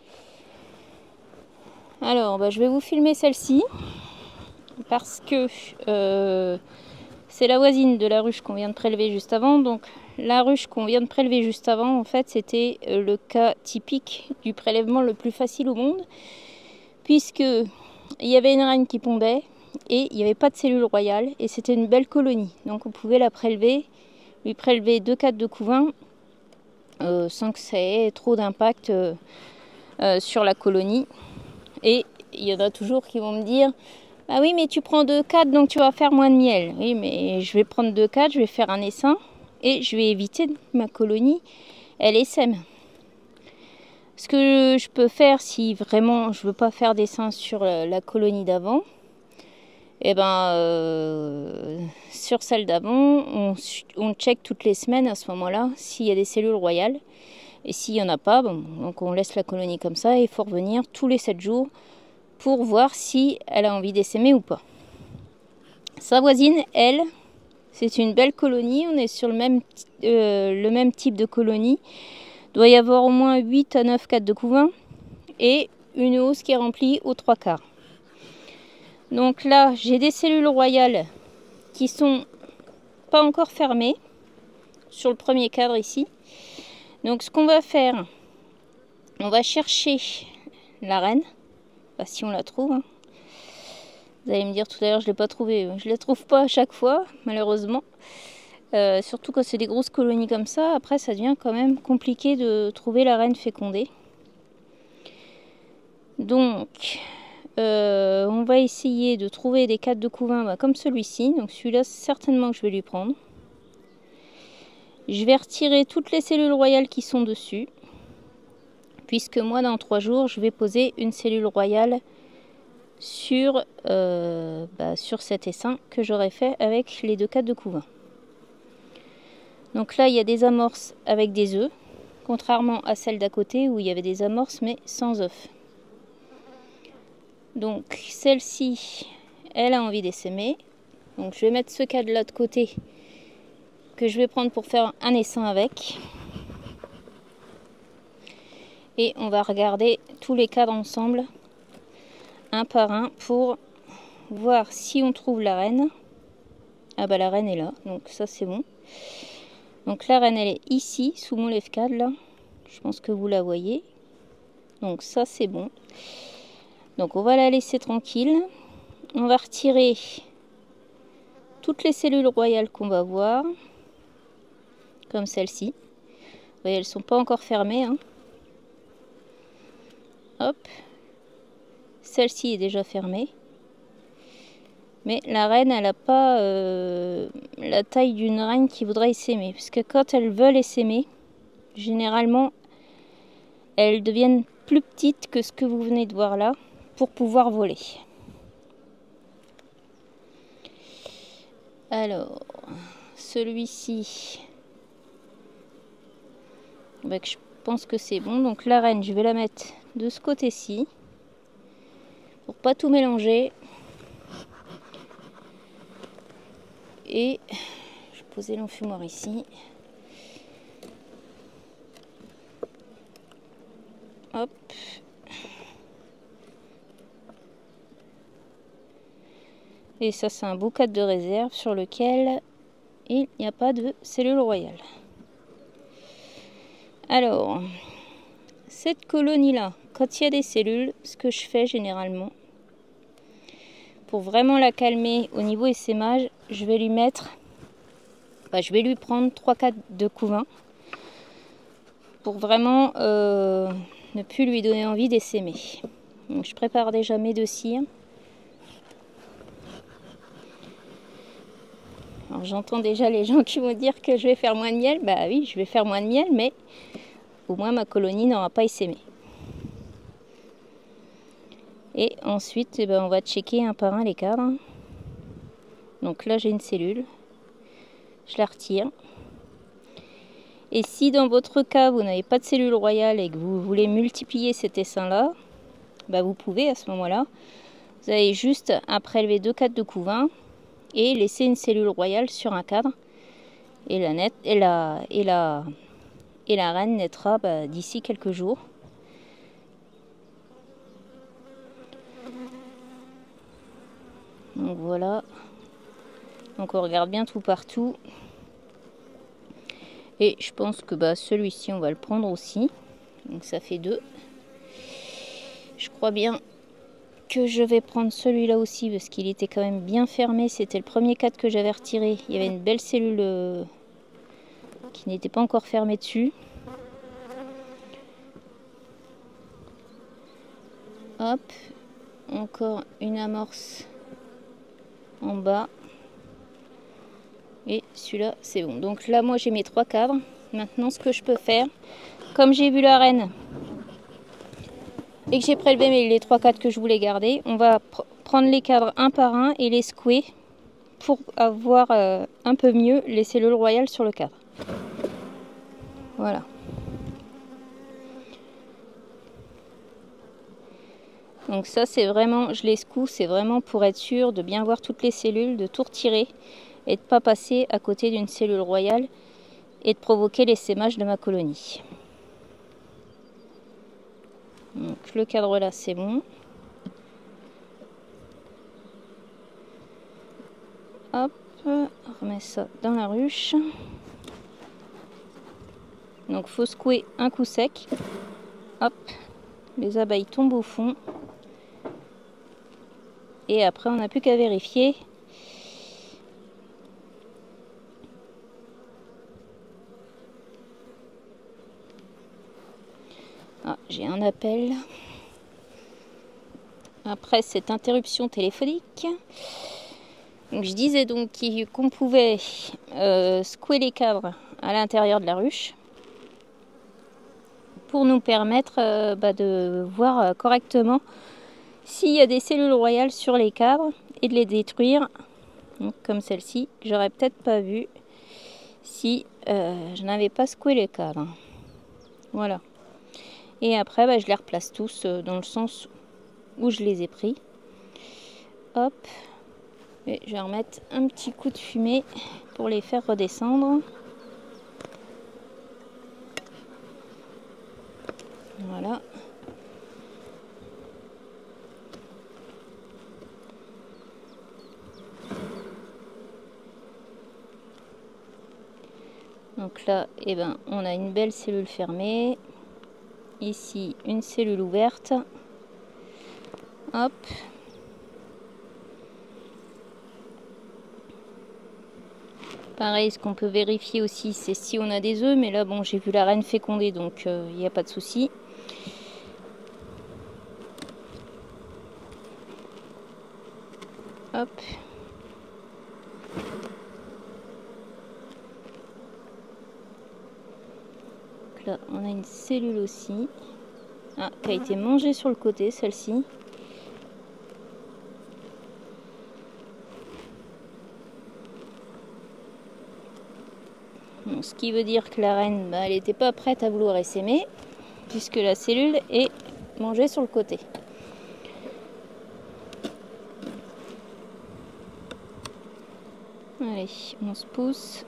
Alors, bah, je vais vous filmer celle-ci parce que euh, c'est la voisine de la ruche qu'on vient de prélever juste avant. Donc, la ruche qu'on vient de prélever juste avant, en fait, c'était le cas typique du prélèvement le plus facile au monde, puisque il y avait une reine qui pondait et il n'y avait pas de cellule royale et c'était une belle colonie. Donc, on pouvait la prélever, lui prélever deux cadres de couvain euh, sans que ça ait trop d'impact euh, euh, sur la colonie. Et il y en a toujours qui vont me dire: bah oui, mais tu prends deux cadres, donc tu vas faire moins de miel. Oui, mais je vais prendre deux cadres, je vais faire un essaim et je vais éviter que ma colonie elle essaime. Ce que je peux faire, si vraiment je veux pas faire d'essaim sur la, la colonie d'avant, et eh ben euh, sur celle d'avant, on, on check toutes les semaines à ce moment-là s'il y a des cellules royales. Et s'il n'y en a pas, bon, donc on laisse la colonie comme ça et il faut revenir tous les sept jours pour voir si elle a envie d'essaimer ou pas. Sa voisine, elle, c'est une belle colonie. On est sur le même, euh, le même type de colonie. Il doit y avoir au moins huit à neuf cadres de couvain et une hausse qui est remplie aux trois quarts. Donc là, j'ai des cellules royales qui sont pas encore fermées sur le premier cadre ici. Donc ce qu'on va faire, on va chercher la reine, bah, si on la trouve. Hein. Vous allez me dire tout à l'heure, je ne l'ai pas trouvée. Je ne la trouve pas à chaque fois, malheureusement. Euh, surtout quand c'est des grosses colonies comme ça, après ça devient quand même compliqué de trouver la reine fécondée. Donc, euh, on va essayer de trouver des cadres de couvain bah, comme celui-ci. Donc celui-là, certainement que je vais lui prendre. Je vais retirer toutes les cellules royales qui sont dessus, puisque moi, dans trois jours, je vais poser une cellule royale sur, euh, bah, sur cet essaim que j'aurais fait avec les deux cadres de couvain. Donc là, il y a des amorces avec des œufs, contrairement à celle d'à côté où il y avait des amorces mais sans œufs. Donc celle-ci, elle a envie d'essaimer. Donc je vais mettre ce cadre-là de côté que je vais prendre pour faire un essaim avec. Et on va regarder tous les cadres ensemble, un par un, pour voir si on trouve la reine. Ah bah la reine est là, donc ça c'est bon. Donc la reine elle est ici, sous mon lève-cadre là. Je pense que vous la voyez. Donc ça c'est bon. Donc on va la laisser tranquille. On va retirer toutes les cellules royales qu'on va voir. Comme celle-ci. Vous voyez, elles ne sont pas encore fermées. Hein. Hop. Celle-ci est déjà fermée. Mais la reine, elle n'a pas euh, la taille d'une reine qui voudrait essaimer. Parce que quand elles veulent essaimer, généralement, elles deviennent plus petites que ce que vous venez de voir là pour pouvoir voler. Alors, celui-ci... je pense que c'est bon. Donc la reine, je vais la mettre de ce côté-ci pour pas tout mélanger. Et je vais poser l'enfumoir ici. Hop. Et ça, c'est un beau cadre de réserve sur lequel il n'y a pas de cellule royale. Alors, cette colonie-là, quand il y a des cellules, ce que je fais généralement, pour vraiment la calmer au niveau essaimage, je vais lui mettre, bah, je vais lui prendre trois quatre de couvain pour vraiment euh, ne plus lui donner envie d'essaimer. Donc je prépare déjà mes deux cires. Alors j'entends déjà les gens qui vont dire que je vais faire moins de miel. Bah oui, je vais faire moins de miel, mais au moins ma colonie n'aura pas essaimé. Et ensuite, eh ben, on va checker un par un les cadres. Donc là, j'ai une cellule. Je la retire. Et si dans votre cas, vous n'avez pas de cellule royale et que vous voulez multiplier cet essaim-là, bah vous pouvez à ce moment-là. Vous avez juste à prélever deux cadres de couvain et laisser une cellule royale sur un cadre. Et la, net, et la, et la, et la reine naîtra bah, d'ici quelques jours. Donc voilà. Donc on regarde bien tout partout. Et je pense que bah, celui-ci, on va le prendre aussi. Donc ça fait deux. Je crois bien que je vais prendre celui-là aussi parce qu'il était quand même bien fermé. C'était le premier cadre que j'avais retiré. Il y avait une belle cellule euh, qui n'était pas encore fermée dessus. Hop, encore une amorce en bas. Et celui-là, c'est bon. Donc là, moi, j'ai mes trois cadres. Maintenant, ce que je peux faire, comme j'ai vu la reine et que j'ai prélevé les trois cadres que je voulais garder, on va pr prendre les cadres un par un et les secouer pour avoir euh, un peu mieux les cellules royales sur le cadre. Voilà. Donc ça, c'est vraiment, je les secoue, c'est vraiment pour être sûr de bien voir toutes les cellules, de tout retirer et de ne pas passer à côté d'une cellule royale et de provoquer l'essaimage de ma colonie. Donc le cadre là, c'est bon. Hop, on remet ça dans la ruche. Donc faut secouer un coup sec. Hop, les abeilles tombent au fond. Et après, on n'a plus qu'à vérifier. Ah, j'ai un appel. Après cette interruption téléphonique. Donc, je disais donc qu'on pouvait euh, secouer les cadres à l'intérieur de la ruche pour nous permettre euh, bah, de voir euh, correctement s'il y a des cellules royales sur les cadres et de les détruire. Donc, comme celle-ci, que j'aurais peut-être pas vu si euh, je n'avais pas secoué les cadres. Voilà. Et après, bah, je les replace tous euh, dans le sens où je les ai pris. Hop. Et je vais remettre un petit coup de fumée pour les faire redescendre. Voilà. Donc là, eh ben, on a une belle cellule fermée. Ici, une cellule ouverte. Hop. Pareil, ce qu'on peut vérifier aussi, c'est si on a des œufs. Mais là, bon, j'ai vu la reine féconder, donc il euh, n'y a pas de souci. Hop. Donc là, on a une cellule aussi. Ah, qui a été mangée sur le côté, celle-ci. Bon, ce qui veut dire que la reine, bah, elle n'était pas prête à vouloir essaimer, puisque la cellule est mangée sur le côté. Allez, on se pousse.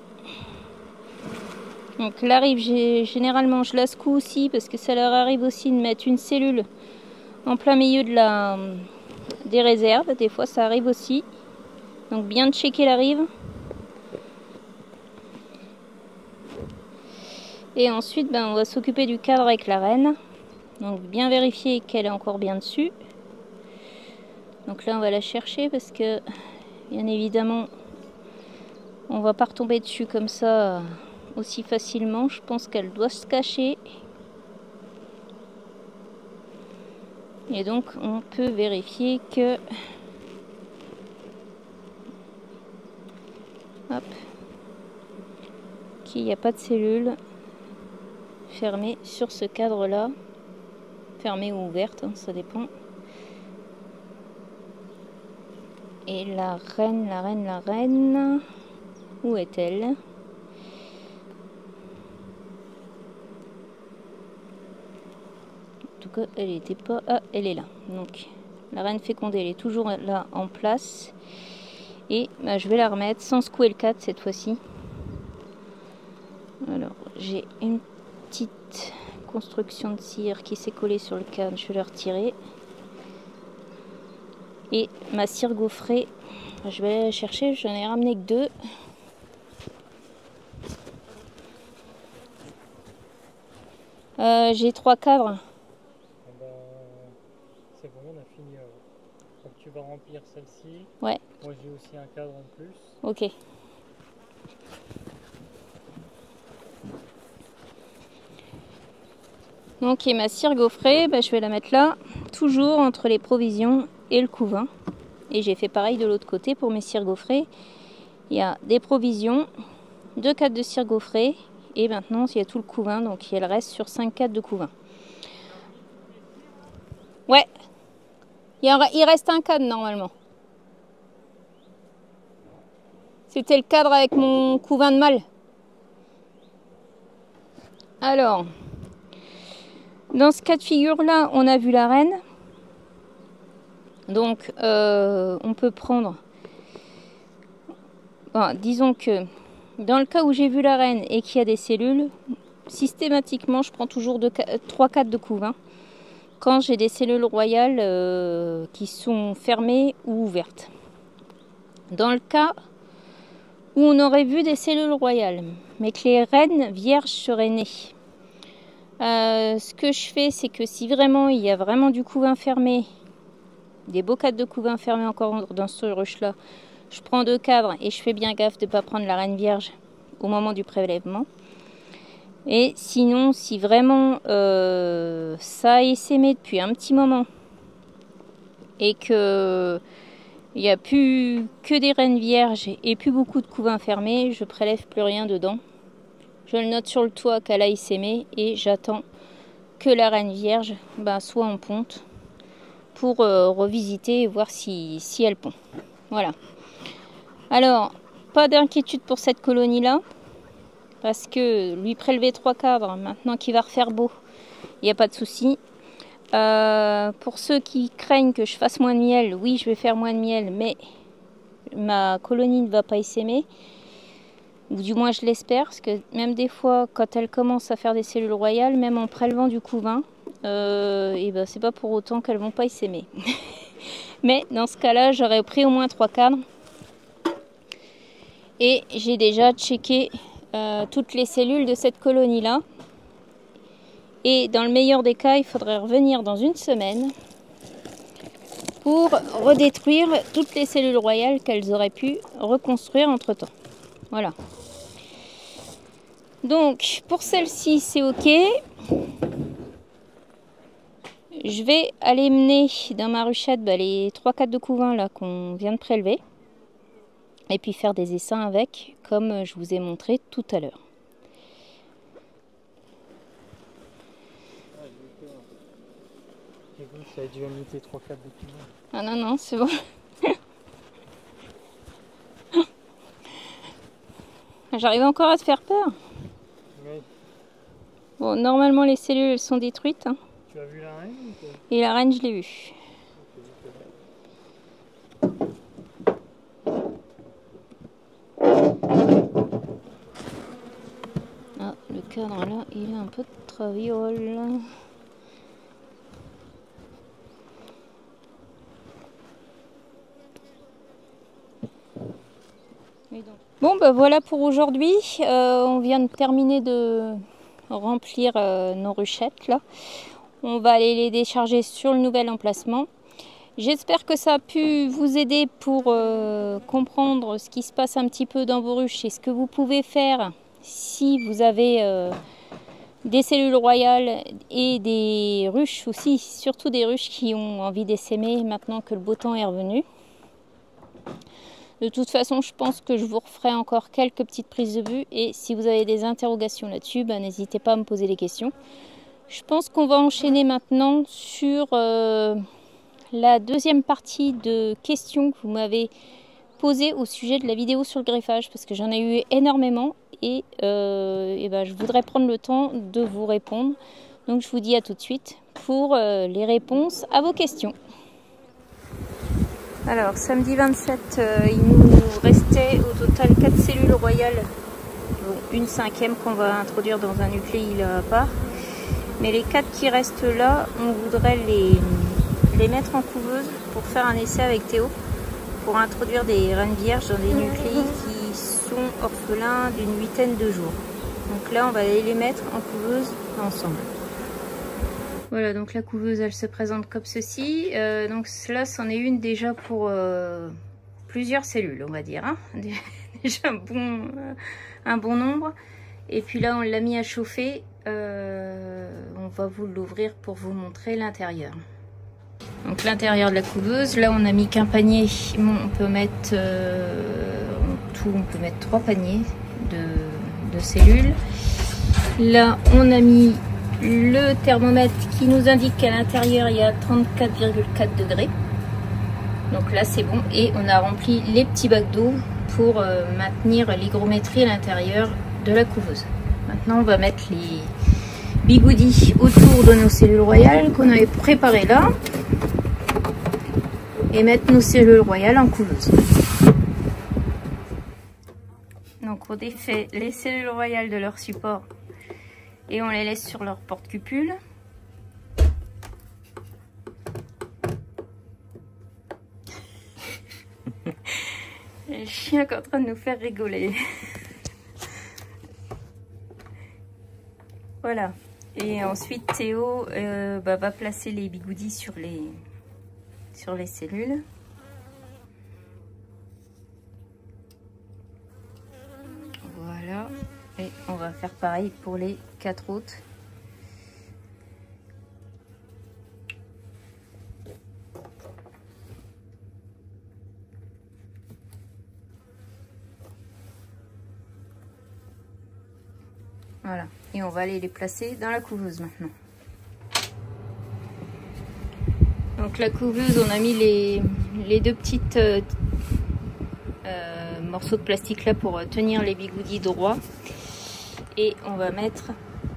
Donc là, généralement, je la secoue aussi, parce que ça leur arrive aussi de mettre une cellule en plein milieu de la, des réserves. Des fois, ça arrive aussi. Donc bien de checker la rive. Et ensuite, ben, on va s'occuper du cadre avec la reine. Donc bien vérifier qu'elle est encore bien dessus. Donc là, on va la chercher parce que, bien évidemment, on va pas retomber dessus comme ça aussi facilement. Je pense qu'elle doit se cacher. Et donc, on peut vérifier que... Hop. Qu'il n'y a pas de cellule fermée sur ce cadre-là. Fermée ou ouverte, hein, ça dépend. Et la reine, la reine, la reine, où est-elle? En tout cas, elle n'était pas... Ah, elle est là. Donc, la reine fécondée, elle est toujours là en place. Et bah, je vais la remettre sans secouer le cadre cette fois-ci. Alors, j'ai une petite construction de cire qui s'est collée sur le cadre. Je vais la retirer. Et ma cire gaufrée, je vais aller la chercher. J'en ai ramené que deux. Euh, j'ai trois cadres. Eh ben, c'est bon, on a fini. Euh, donc tu vas remplir celle-ci. Ouais. Moi j'ai aussi un cadre en plus. Ok. Donc et ma cire gaufrée, bah, je vais la mettre là, toujours entre les provisions et le couvain. Et j'ai fait pareil de l'autre côté pour mes cires gaufrées. Il y a des provisions, deux cadres de cire gaufrée. Et maintenant, il y a tout le couvain, donc il reste sur cinq cadres de couvain. Ouais, il, y a, il reste un cadre normalement. C'était le cadre avec mon couvain de mâle. Alors, dans ce cas de figure-là, on a vu la reine. Donc, euh, on peut prendre... Bon, disons que dans le cas où j'ai vu la reine et qu'il y a des cellules, systématiquement, je prends toujours trois cadres de couvain quand j'ai des cellules royales euh, qui sont fermées ou ouvertes. Dans le cas où on aurait vu des cellules royales, mais que les reines vierges seraient nées, euh, ce que je fais, c'est que si vraiment il y a vraiment du couvain fermé, des beaux cadres de couvain fermés encore dans ce ruche-là, je prends deux cadres et je fais bien gaffe de ne pas prendre la reine vierge au moment du prélèvement. Et sinon, si vraiment euh, ça a essaimé depuis un petit moment et que il n'y a plus que des reines vierges et plus beaucoup de couvains fermés, je prélève plus rien dedans. Je le note sur le toit qu'elle a essaimé et j'attends que la reine vierge bah, soit en ponte pour euh, revisiter et voir si, si elle pond. Voilà. Alors, pas d'inquiétude pour cette colonie-là, parce que lui prélever trois cadres, maintenant qu'il va refaire beau, il n'y a pas de souci. Euh, pour ceux qui craignent que je fasse moins de miel, oui, je vais faire moins de miel, mais ma colonie ne va pas essaimer. Ou du moins, je l'espère, parce que même des fois, quand elle commence à faire des cellules royales, même en prélevant du couvain, euh, et ben, c'est pas pour autant qu'elles vont pas essaimer. Mais dans ce cas-là, j'aurais pris au moins trois cadres. Et j'ai déjà checké euh, toutes les cellules de cette colonie-là. Et dans le meilleur des cas, il faudrait revenir dans une semaine pour redétruire toutes les cellules royales qu'elles auraient pu reconstruire entre-temps. Voilà. Donc, pour celle-ci, c'est OK. Je vais aller mener dans ma ruchette bah, les trois cadres de couvain là qu'on vient de prélever. Et puis faire des essaims avec, comme je vous ai montré tout à l'heure. Ça a dû imiter trois cadres de couvain. Ah non, non, c'est bon. J'arrive encore à te faire peur. Oui. Bon, normalement les cellules elles sont détruites. Hein. Tu as vu la reine ou quoi? Et la reine, je l'ai vue. Ah, le cadre là, il est un peu de traviole. Bon, ben voilà pour aujourd'hui. Euh, on vient de terminer de remplir euh, nos ruchettes là. On va aller les décharger sur le nouvel emplacement. J'espère que ça a pu vous aider pour euh, comprendre ce qui se passe un petit peu dans vos ruches et ce que vous pouvez faire si vous avez euh, des cellules royales et des ruches aussi, surtout des ruches qui ont envie d'essaimer maintenant que le beau temps est revenu. De toute façon, je pense que je vous referai encore quelques petites prises de vue et si vous avez des interrogations là-dessus, ben, n'hésitez pas à me poser des questions. Je pense qu'on va enchaîner maintenant sur euh, la deuxième partie de questions que vous m'avez posées au sujet de la vidéo sur le greffage, parce que j'en ai eu énormément et, euh, et ben, je voudrais prendre le temps de vous répondre. Donc je vous dis à tout de suite pour euh, les réponses à vos questions. Alors samedi vingt-sept, euh, il nous restait au total quatre cellules royales, bon, une cinquième qu'on va introduire dans un nucléil à part. Mais les quatre qui restent là, on voudrait les, les mettre en couveuse pour faire un essai avec Théo, pour introduire des reines vierges dans des nucléis qui sont orphelins d'une huitaine de jours. Donc là, on va aller les mettre en couveuse ensemble. Voilà, donc la couveuse, elle se présente comme ceci. Euh, donc là, c'en est une déjà pour euh, plusieurs cellules, on va dire. Hein. Déjà un bon, un bon nombre. Et puis là, on l'a mis à chauffer. Euh, on va vous l'ouvrir pour vous montrer l'intérieur. Donc l'intérieur de la couveuse, là on a mis qu'un panier. Bon, on peut mettre euh, en tout, on peut mettre trois paniers de, de cellules. Là on a mis le thermomètre qui nous indique qu'à l'intérieur il y a trente-quatre virgule quatre degrés. Donc là c'est bon, et on a rempli les petits bacs d'eau pour euh, maintenir l'hygrométrie à l'intérieur de la couveuse. Maintenant on va mettre les bigoudis autour de nos cellules royales qu'on avait préparées là et mettre nos cellules royales en couveuse. Donc on défait les cellules royales de leur support et on les laisse sur leur porte-cupule. Le chien est en train de nous faire rigoler. Voilà. Et ensuite Théo euh, bah, va placer les bigoudis sur les, sur les cellules. Voilà. Et on va faire pareil pour les quatre autres. Voilà, et on va aller les placer dans la couveuse maintenant. Donc la couveuse, on a mis les, les deux petites euh, euh, morceaux de plastique là pour tenir les bigoudis droits. Et on va mettre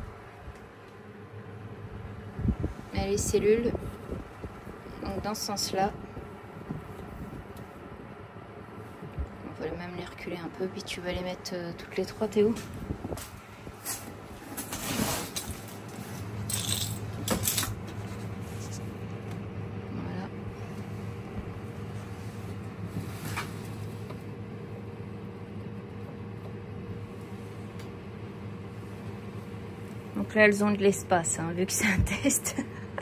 les cellules donc dans ce sens-là. On va même les reculer un peu, puis tu vas les mettre euh, toutes les trois, Théo. Donc là, elles ont de l'espace, hein, vu que c'est un test.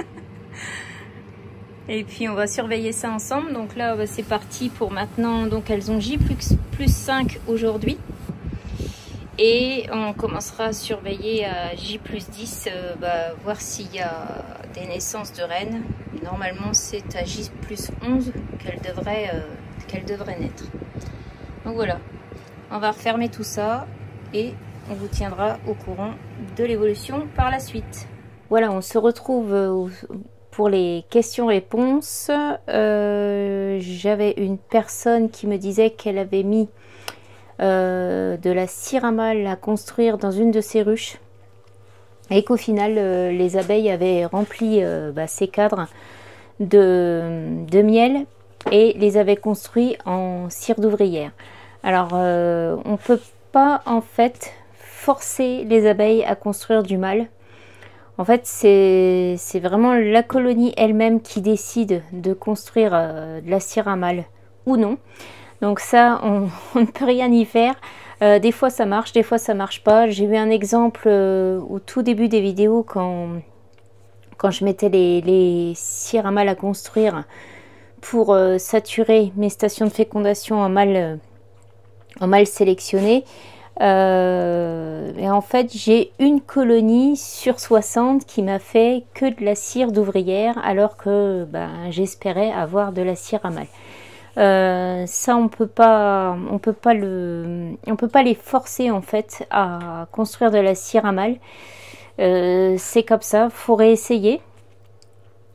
Et puis, on va surveiller ça ensemble. Donc là, c'est parti pour maintenant. Donc, elles ont J plus cinq aujourd'hui. Et on commencera à surveiller à J plus dix, euh, bah, voir s'il y a des naissances de reines. Normalement, c'est à J plus onze qu'elles devraient, euh, qu'elles devraient naître. Donc voilà, on va refermer tout ça et on vous tiendra au courant de l'évolution par la suite. Voilà, on se retrouve pour les questions-réponses. Euh, J'avais une personne qui me disait qu'elle avait mis euh, de la cire à mâle à construire dans une de ses ruches et qu'au final, euh, les abeilles avaient rempli euh, bah, ces cadres de, de miel et les avaient construits en cire d'ouvrière. Alors, euh, on peut pas en fait forcer les abeilles à construire du mâle. En fait, c'est vraiment la colonie elle-même qui décide de construire euh, de la cire à mâle ou non. Donc ça, on, on ne peut rien y faire. Euh, des fois ça marche, des fois ça marche pas. J'ai eu un exemple euh, au tout début des vidéos quand, quand je mettais les, les cires à mâle à construire pour euh, saturer mes stations de fécondation en mâle, euh, en mâle sélectionné. Euh, et en fait j'ai une colonie sur soixante qui m'a fait que de la cire d'ouvrière alors que ben, j'espérais avoir de la cire à mâle. Euh, ça on peut pas on peut pas le on peut pas les forcer en fait à construire de la cire à mâle. Euh, c'est comme ça, faut réessayer.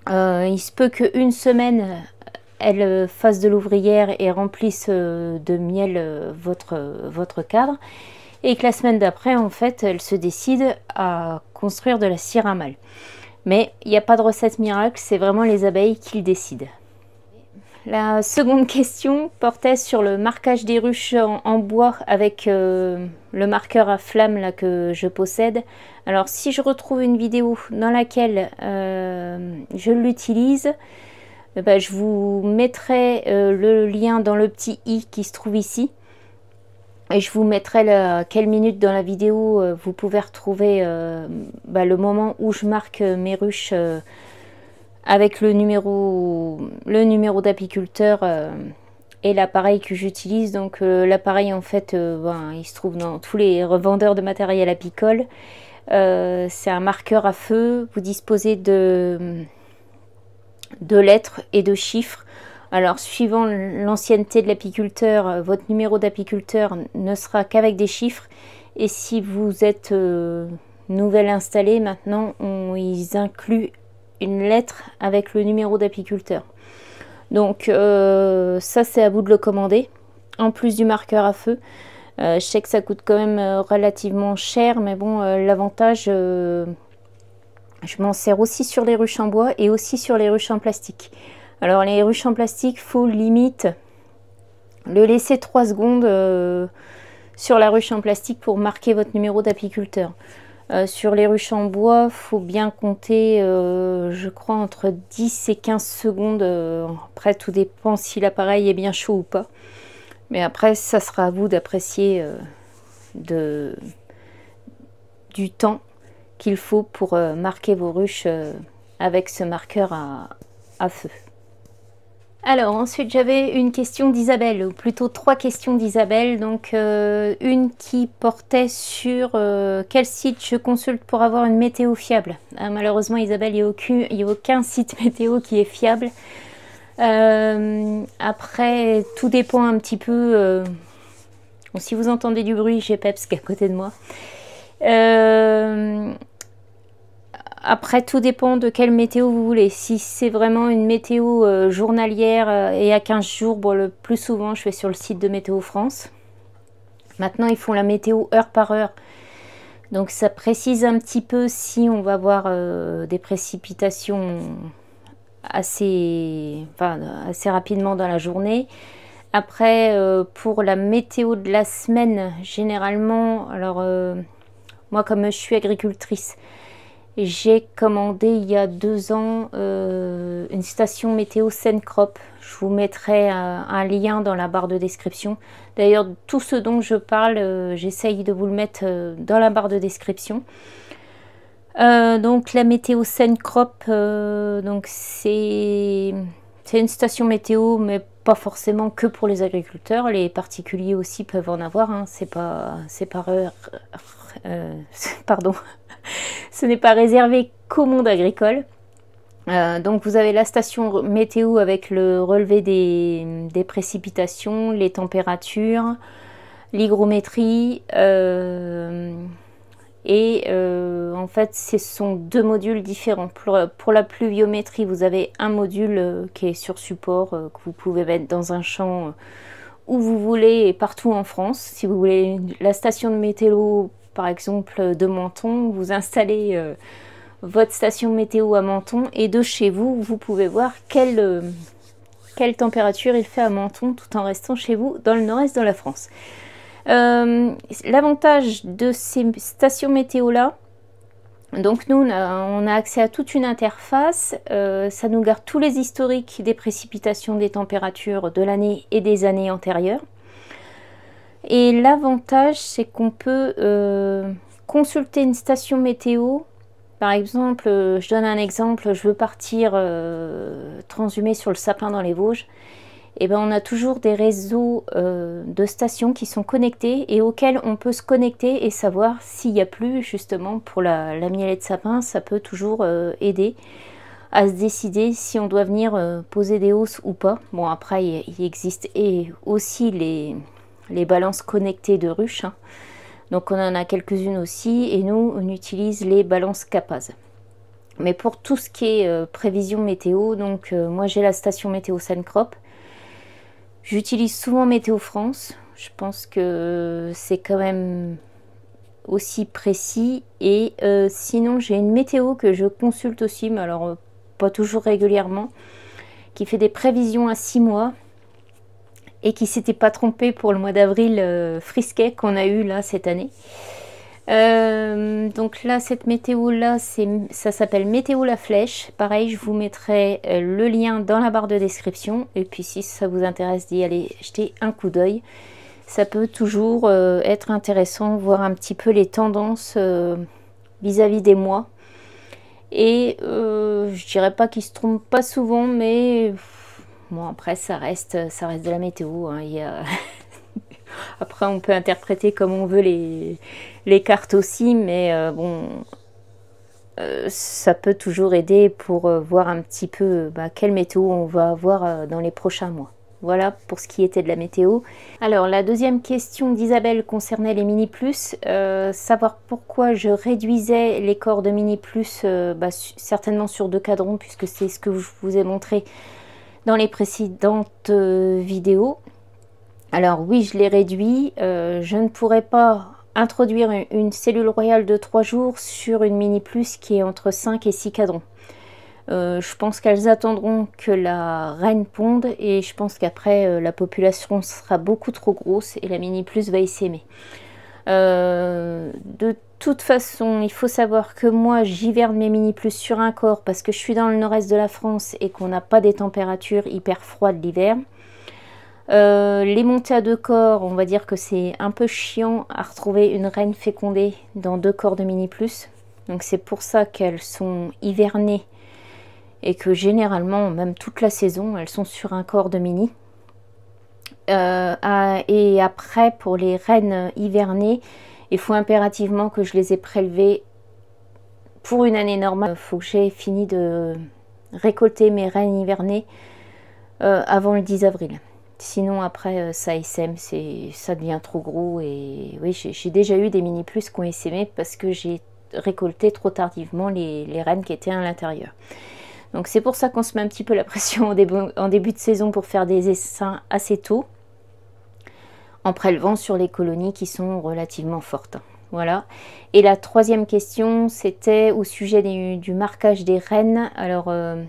Euh, il se peut qu'une semaine, elle fasse de l'ouvrière et remplisse de miel votre, votre cadre. Et que la semaine d'après, en fait, elle se décide à construire de la cire à mal. Mais il n'y a pas de recette miracle, c'est vraiment les abeilles qui le décident. La seconde question portait sur le marquage des ruches en, en bois avec euh, le marqueur à flamme là, que je possède. Alors si je retrouve une vidéo dans laquelle euh, je l'utilise, eh ben, je vous mettrai euh, le lien dans le petit i qui se trouve ici. Et je vous mettrai la, quelle minute dans la vidéo euh, vous pouvez retrouver euh, bah, le moment où je marque mes ruches euh, avec le numéro, le numéro d'apiculteur euh, et l'appareil que j'utilise. Donc euh, l'appareil en fait, euh, ben, il se trouve dans tous les revendeurs de matériel apicole. Euh, c'est un marqueur à feu. Vous disposez de, de lettres et de chiffres. Alors, suivant l'ancienneté de l'apiculteur, votre numéro d'apiculteur ne sera qu'avec des chiffres. Et si vous êtes euh, nouvelle installée, maintenant, on, ils incluent une lettre avec le numéro d'apiculteur. Donc, euh, ça, c'est à vous de le commander. En plus du marqueur à feu. Euh, je sais que ça coûte quand même euh, relativement cher, mais bon, euh, l'avantage, euh, je m'en sers aussi sur les ruches en bois et aussi sur les ruches en plastique. Alors les ruches en plastique, faut limite le laisser trois secondes euh, sur la ruche en plastique pour marquer votre numéro d'apiculteur. Euh, sur les ruches en bois, faut bien compter, euh, je crois, entre dix et quinze secondes. Euh, après, tout dépend si l'appareil est bien chaud ou pas. Mais après, ça sera à vous d'apprécier euh, de, du temps qu'il faut pour euh, marquer vos ruches euh, avec ce marqueur à, à feu. Alors ensuite j'avais une question d'Isabelle, ou plutôt trois questions d'Isabelle, donc euh, une qui portait sur euh, quel site je consulte pour avoir une météo fiable. Euh, malheureusement Isabelle, il n'y a, aucun, il y a aucun site météo qui est fiable. Euh, après tout dépend un petit peu, euh, bon, si vous entendez du bruit, j'ai Peps qui est à côté de moi. Euh, Après, tout dépend de quelle météo vous voulez. Si c'est vraiment une météo euh, journalière euh, et à quinze jours, bon, le plus souvent, je vais sur le site de Météo France. Maintenant, ils font la météo heure par heure. Donc, ça précise un petit peu si on va avoir euh, des précipitations assez, enfin, assez rapidement dans la journée. Après, euh, pour la météo de la semaine, généralement, alors, euh, moi, comme je suis agricultrice, j'ai commandé il y a deux ans euh, une station météo Sencrop. Je vous mettrai un, un lien dans la barre de description. D'ailleurs, tout ce dont je parle, euh, j'essaye de vous le mettre euh, dans la barre de description. Euh, donc la météo Sencrop, euh, donc c'est une station météo, mais pas forcément que pour les agriculteurs. Les particuliers aussi peuvent en avoir. Hein. C'est pas, c'est pas, euh, pardon. Ce n'est pas réservé qu'au monde agricole. Euh, donc vous avez la station météo avec le relevé des, des précipitations, les températures, l'hygrométrie. Euh, et euh, en fait, ce sont deux modules différents. Pour, pour la pluviométrie, vous avez un module euh, qui est sur support, euh, que vous pouvez mettre dans un champ euh, où vous voulez et partout en France. Si vous voulez la station de météo, par exemple de Menton, vous installez euh, votre station météo à Menton et de chez vous, vous pouvez voir quelle, euh, quelle température il fait à Menton tout en restant chez vous dans le nord-est de la France. Euh, L'avantage de ces stations météo là, donc nous on a, on a accès à toute une interface, euh, ça nous garde tous les historiques des précipitations, des températures de l'année et des années antérieures. Et l'avantage, c'est qu'on peut euh, consulter une station météo. Par exemple, euh, je donne un exemple, je veux partir euh, transhumer sur le sapin dans les Vosges. Et ben, on a toujours des réseaux euh, de stations qui sont connectés et auxquels on peut se connecter et savoir s'il n'y a plus, justement, pour la, la mielette de sapin, ça peut toujours euh, aider à se décider si on doit venir euh, poser des hausses ou pas. Bon, après, il, il existe et aussi les... les balances connectées de ruches, hein. Donc on en a quelques-unes aussi, et nous on utilise les balances Capaz. Mais pour tout ce qui est euh, prévision météo, donc euh, moi j'ai la station Météo Seine-Crop. J'utilise souvent Météo France. Je pense que c'est quand même aussi précis. Et euh, sinon j'ai une météo que je consulte aussi, mais alors euh, pas toujours régulièrement, qui fait des prévisions à six mois et qui s'était pas trompé pour le mois d'avril euh, frisquet qu'on a eu là cette année. Euh, donc là, cette météo là, ça s'appelle Météo La Flèche. Pareil, je vous mettrai euh, le lien dans la barre de description. Et puis si ça vous intéresse d'y aller jeter un coup d'œil, ça peut toujours euh, être intéressant, voir un petit peu les tendances euh, vis-à-vis des mois. Et euh, je dirais pas qu'ils se trompent pas souvent, mais bon, après ça reste, ça reste de la météo. Hein. Il y a... Après, on peut interpréter comme on veut les, les cartes aussi, mais euh, bon, euh, ça peut toujours aider pour euh, voir un petit peu bah, quelle météo on va avoir euh, dans les prochains mois. Voilà pour ce qui était de la météo. Alors, la deuxième question d'Isabelle concernait les mini plus. Euh, savoir pourquoi je réduisais les corps de mini plus, euh, bah, certainement sur deux cadrons, puisque c'est ce que je vous ai montré dans les précédentes euh, vidéos. Alors oui, je l'ai réduit. Euh, je ne pourrais pas introduire une, une cellule royale de trois jours sur une mini plus qui est entre cinq et six cadrons. Euh, je pense qu'elles attendront que la reine ponde et je pense qu'après euh, la population sera beaucoup trop grosse et la mini plus va essaimer. Euh, de toute façon, il faut savoir que moi j'hiverne mes mini plus sur un corps parce que je suis dans le nord-est de la France et qu'on n'a pas des températures hyper froides l'hiver. Euh, les montées à deux corps, on va dire que c'est un peu chiant à retrouver une reine fécondée dans deux corps de mini plus. Donc c'est pour ça qu'elles sont hivernées et que généralement, même toute la saison, elles sont sur un corps de mini. Euh, à, et après, pour les reines hivernées, il faut impérativement que je les ai prélevées pour une année normale. Il faut que j'ai fini de récolter mes reines hivernées euh, avant le dix avril. Sinon après ça essaime, ça devient trop gros et oui j'ai déjà eu des mini plus qui ont essaimé parce que j'ai récolté trop tardivement les, les reines qui étaient à l'intérieur. Donc c'est pour ça qu'on se met un petit peu la pression en début, en début de saison pour faire des essaims assez tôt en prélevant sur les colonies qui sont relativement fortes. Voilà. Et la troisième question c'était au sujet des, du marquage des reines. Alors euh,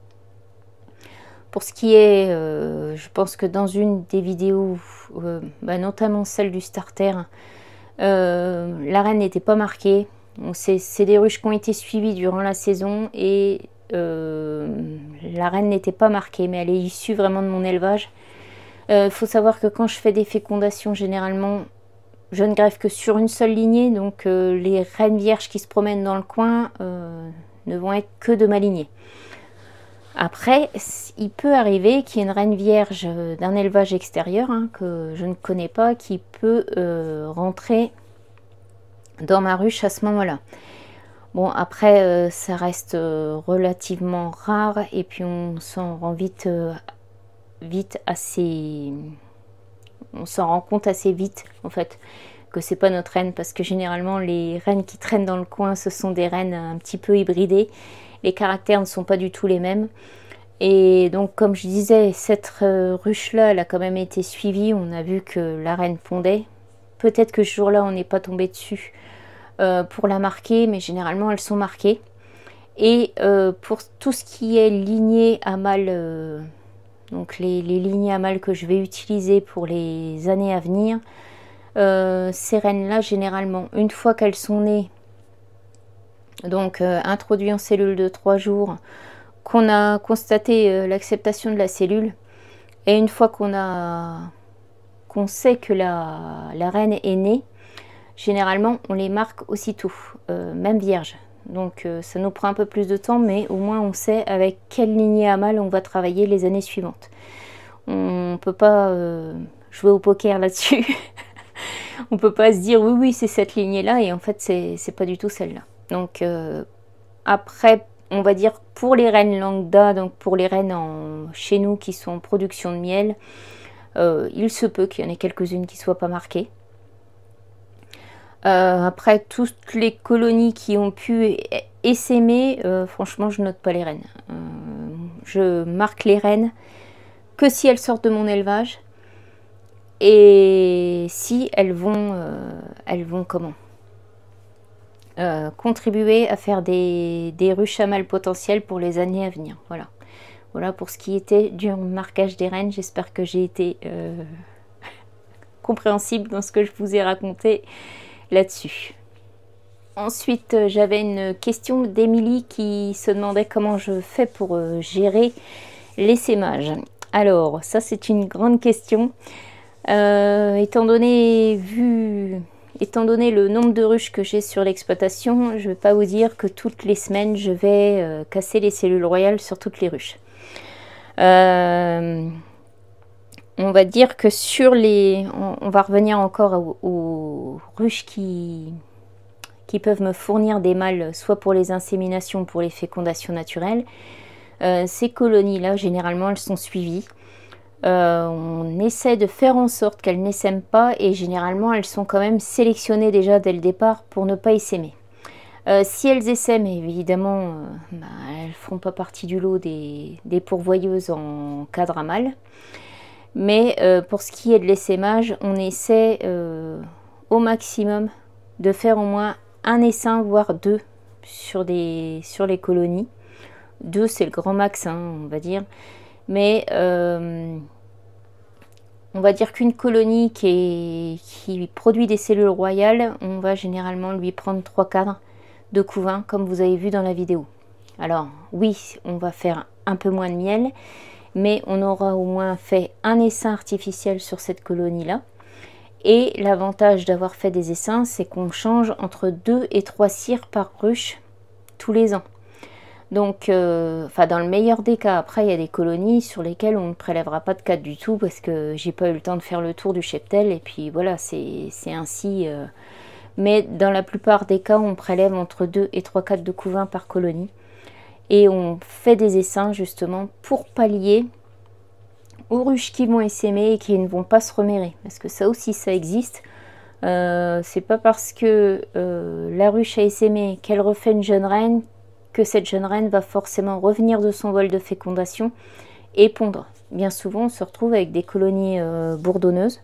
pour ce qui est, euh, je pense que dans une des vidéos, euh, bah, notamment celle du starter, euh, la reine n'était pas marquée. C'est des ruches qui ont été suivies durant la saison et euh, la reine n'était pas marquée, mais elle est issue vraiment de mon élevage. Il euh, faut savoir que quand je fais des fécondations, généralement, je ne greffe que sur une seule lignée, donc euh, les reines vierges qui se promènent dans le coin euh, ne vont être que de ma lignée. Après, il peut arriver qu'il y ait une reine vierge d'un élevage extérieur hein, que je ne connais pas qui peut euh, rentrer dans ma ruche à ce moment-là. Bon, après, euh, ça reste euh, relativement rare et puis on s'en rend vite, euh, vite assez... On s'en rend compte assez vite, en fait, que c'est pas notre reine parce que généralement, les reines qui traînent dans le coin, ce sont des reines un petit peu hybridées. Les caractères ne sont pas du tout les mêmes. Et donc, comme je disais, cette euh, ruche-là, elle a quand même été suivie. On a vu que la reine pondait. Peut-être que ce jour-là, on n'est pas tombé dessus euh, pour la marquer, mais généralement, elles sont marquées. Et euh, pour tout ce qui est lignée à mâle, euh, donc les, les lignées à mâle que je vais utiliser pour les années à venir, euh, ces reines-là, généralement, une fois qu'elles sont nées, donc euh, introduit en cellule de trois jours, qu'on a constaté euh, l'acceptation de la cellule, et une fois qu'on a qu'on sait que la, la reine est née, généralement on les marque aussitôt, euh, même vierge. Donc euh, ça nous prend un peu plus de temps, mais au moins on sait avec quelle lignée à mâle on va travailler les années suivantes. On peut pas euh, jouer au poker là-dessus. On peut pas se dire oui oui c'est cette lignée là et en fait c'est pas du tout celle-là. Donc euh, après, on va dire pour les reines lambda, donc pour les reines en, chez nous qui sont en production de miel, euh, il se peut qu'il y en ait quelques-unes qui ne soient pas marquées. Euh, après, toutes les colonies qui ont pu essaimées, euh, franchement, je note pas les reines. Euh, je marque les reines que si elles sortent de mon élevage et si elles vont, euh, elles vont comment euh, contribuer à faire des, des ruches à mâles potentiels pour les années à venir. Voilà. Voilà pour ce qui était du marquage des reines. J'espère que j'ai été euh, compréhensible dans ce que je vous ai raconté là-dessus. Ensuite, j'avais une question d'Émilie qui se demandait comment je fais pour euh, gérer l'essaimage. Alors, ça c'est une grande question. Euh, étant donné, vu, étant donné le nombre de ruches que j'ai sur l'exploitation, je ne vais pas vous dire que toutes les semaines je vais euh, casser les cellules royales sur toutes les ruches. Euh, on va dire que sur les... On, on va revenir encore aux, aux ruches qui... qui peuvent me fournir des mâles, soit pour les inséminations, pour les fécondations naturelles. Euh, ces colonies-là, généralement, elles sont suivies. Euh, on essaie de faire en sorte qu'elles n'essaiment pas et généralement, elles sont quand même sélectionnées déjà dès le départ pour ne pas essaimer. Euh, si elles essaiment, évidemment, euh, bah, elles ne feront pas partie du lot des, des pourvoyeuses en cadre à mâle. Mais euh, pour ce qui est de l'essaimage, on essaie euh, au maximum de faire au moins un essaim, voire deux sur, des, sur les colonies. Deux, c'est le grand max, hein, on va dire. Mais euh, on va dire qu'une colonie qui, est, qui produit des cellules royales, on va généralement lui prendre trois cadres de couvain, comme vous avez vu dans la vidéo. Alors, oui, on va faire un peu moins de miel, mais on aura au moins fait un essaim artificiel sur cette colonie-là. Et l'avantage d'avoir fait des essaims, c'est qu'on change entre deux et trois cires par ruche tous les ans. Donc, euh, enfin, dans le meilleur des cas, après, il y a des colonies sur lesquelles on ne prélèvera pas de cadre du tout parce que j'ai pas eu le temps de faire le tour du cheptel. Et puis voilà, c'est ainsi. Euh... Mais dans la plupart des cas, on prélève entre deux et trois cadres de couvain par colonie. Et on fait des essaims justement pour pallier aux ruches qui vont essaimer et qui ne vont pas se remérer. Parce que ça aussi, ça existe. Euh, c'est pas parce que euh, la ruche a essaimé qu'elle refait une jeune reine que cette jeune reine va forcément revenir de son vol de fécondation et pondre. Bien souvent, on se retrouve avec des colonies euh, bourdonneuses.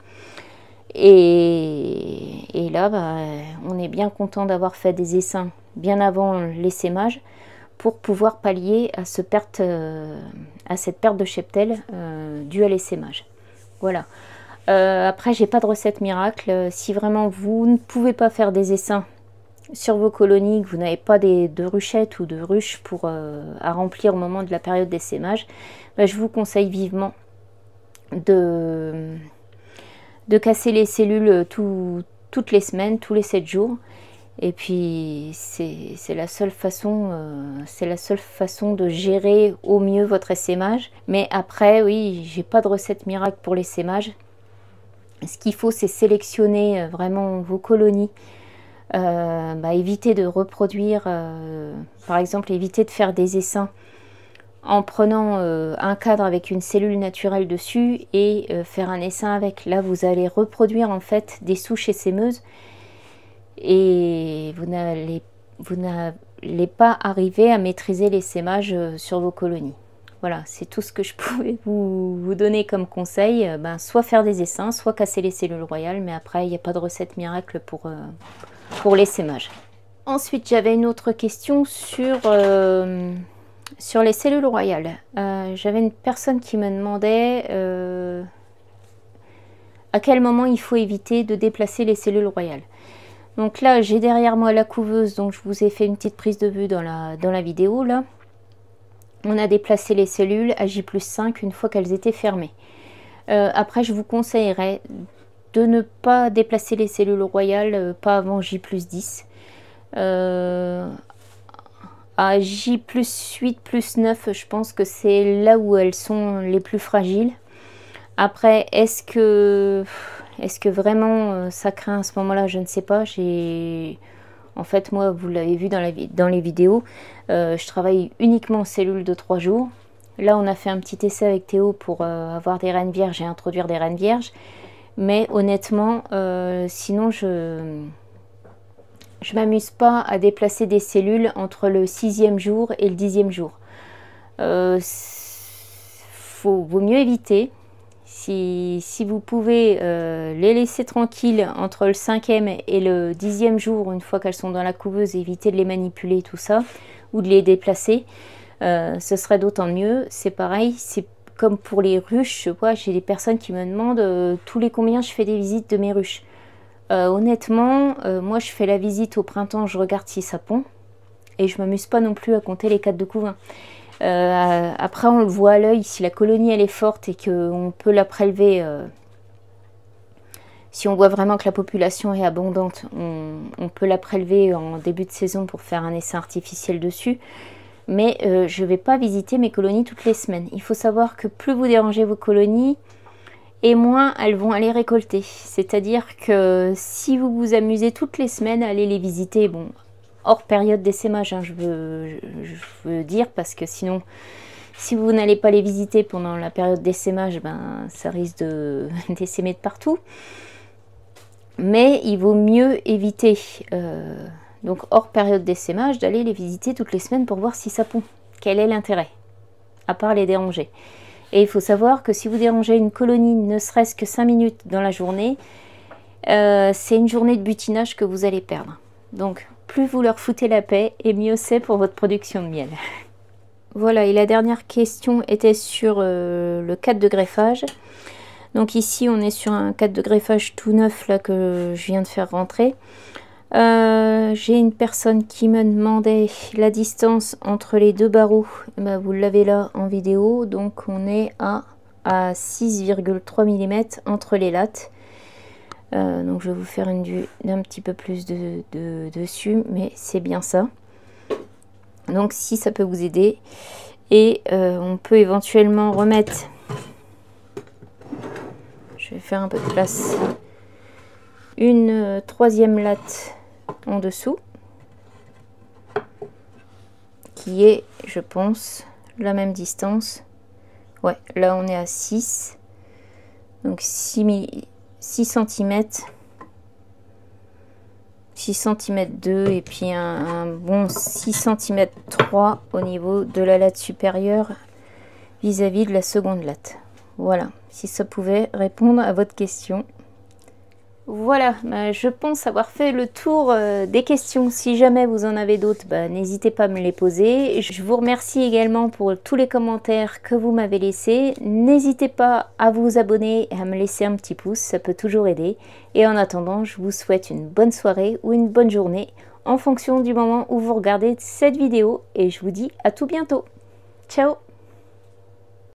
Et, et là, bah, on est bien content d'avoir fait des essaims bien avant l'essaimage pour pouvoir pallier à, ce perte, euh, à cette perte de cheptel euh, due à l'essaimage. Voilà. Euh, après, j'ai pas de recette miracle. Si vraiment vous ne pouvez pas faire des essaims sur vos colonies, que vous n'avez pas des, de ruchettes ou de ruches pour, euh, à remplir au moment de la période d'essaimage, bah, je vous conseille vivement de, de casser les cellules tout, toutes les semaines, tous les sept jours. Et puis c'est la seule façon, euh, c'est la seule façon de gérer au mieux votre essaimage. Mais après, oui, j'ai pas de recette miracle pour l'essaimage. Ce qu'il faut, c'est sélectionner vraiment vos colonies. Euh, bah, éviter de reproduire, euh, par exemple, éviter de faire des essaims en prenant euh, un cadre avec une cellule naturelle dessus et euh, faire un essaim avec. Là, vous allez reproduire en fait des souches essaimeuses et vous n'allez vous n'allez pas arriver à maîtriser l'essaimage sur vos colonies. Voilà, c'est tout ce que je pouvais vous, vous donner comme conseil. Ben, soit faire des essaims, soit casser les cellules royales, mais après, il n'y a pas de recette miracle pour... Euh, pour l'essaimage. Ensuite, j'avais une autre question sur, euh, sur les cellules royales. Euh, j'avais une personne qui me demandait euh, à quel moment il faut éviter de déplacer les cellules royales. Donc là, j'ai derrière moi la couveuse, donc je vous ai fait une petite prise de vue dans la, dans la vidéo. Là, on a déplacé les cellules à J plus cinq une fois qu'elles étaient fermées. Euh, après, je vous conseillerais de ne pas déplacer les cellules royales, euh, pas avant J plus dix. Euh, à J plus huit, plus neuf, je pense que c'est là où elles sont les plus fragiles. Après, est-ce que, est-ce que vraiment euh, ça craint à ce moment-là? Je ne sais pas. J'ai, en fait, moi, vous l'avez vu dans, la, dans les vidéos, euh, je travaille uniquement en cellules de trois jours. Là, on a fait un petit essai avec Théo pour euh, avoir des reines vierges et introduire des reines vierges. Mais honnêtement, euh, sinon, je, je m'amuse pas à déplacer des cellules entre le sixième jour et le dixième jour. Euh, faut, vaut mieux éviter. Si, si vous pouvez euh, les laisser tranquilles entre le cinquième et le dixième jour, une fois qu'elles sont dans la couveuse, éviter de les manipuler, tout ça, ou de les déplacer, euh, ce serait d'autant mieux. C'est pareil, c'est comme pour les ruches. Je vois, j'ai des personnes qui me demandent euh, tous les combien je fais des visites de mes ruches. Euh, honnêtement, euh, moi je fais la visite au printemps, je regarde si ça pond, et je m'amuse pas non plus à compter les quatre de couvain. Euh, après on le voit à l'œil, si la colonie elle est forte et qu'on peut la prélever, euh, si on voit vraiment que la population est abondante, on, on peut la prélever en début de saison pour faire un essaim artificiel dessus. Mais euh, je ne vais pas visiter mes colonies toutes les semaines. Il faut savoir que plus vous dérangez vos colonies, et moins elles vont aller récolter. C'est-à-dire que si vous vous amusez toutes les semaines à aller les visiter, bon, hors période d'essaimage, hein, je, veux, je, je veux dire, parce que sinon, si vous n'allez pas les visiter pendant la période d'essaimage, ben, ça risque de d'essaimer de partout. Mais il vaut mieux éviter, euh, donc hors période d'essaimage, d'aller les visiter toutes les semaines pour voir si ça pond. Quel est l'intérêt, à part les déranger? Et il faut savoir que si vous dérangez une colonie ne serait-ce que cinq minutes dans la journée, euh, c'est une journée de butinage que vous allez perdre. Donc, plus vous leur foutez la paix, et mieux c'est pour votre production de miel. Voilà, et la dernière question était sur euh, le cadre de greffage. Donc ici, on est sur un cadre de greffage tout neuf là que je viens de faire rentrer. Euh, J'ai une personne qui me demandait la distance entre les deux barreaux. Ben, vous l'avez là en vidéo, donc on est à, à six virgule trois millimètres entre les lattes. Euh, donc je vais vous faire une vue d'un petit peu plus de, de, dessus, mais c'est bien ça. Donc si ça peut vous aider, et euh, on peut éventuellement remettre, je vais faire un peu de place, une euh, troisième latte en dessous, qui est, je pense, la même distance. Ouais, là on est à six, donc six centimètres, six centimètres deux, et puis un, un bon six centimètres trois au niveau de la latte supérieure vis-à-vis de la seconde latte. Voilà, si ça pouvait répondre à votre question. Voilà, bah, je pense avoir fait le tour euh, des questions. Si jamais vous en avez d'autres, bah, n'hésitez pas à me les poser. Je vous remercie également pour tous les commentaires que vous m'avez laissés. N'hésitez pas à vous abonner et à me laisser un petit pouce, ça peut toujours aider. Et en attendant, je vous souhaite une bonne soirée ou une bonne journée en fonction du moment où vous regardez cette vidéo. Et je vous dis à tout bientôt. Ciao!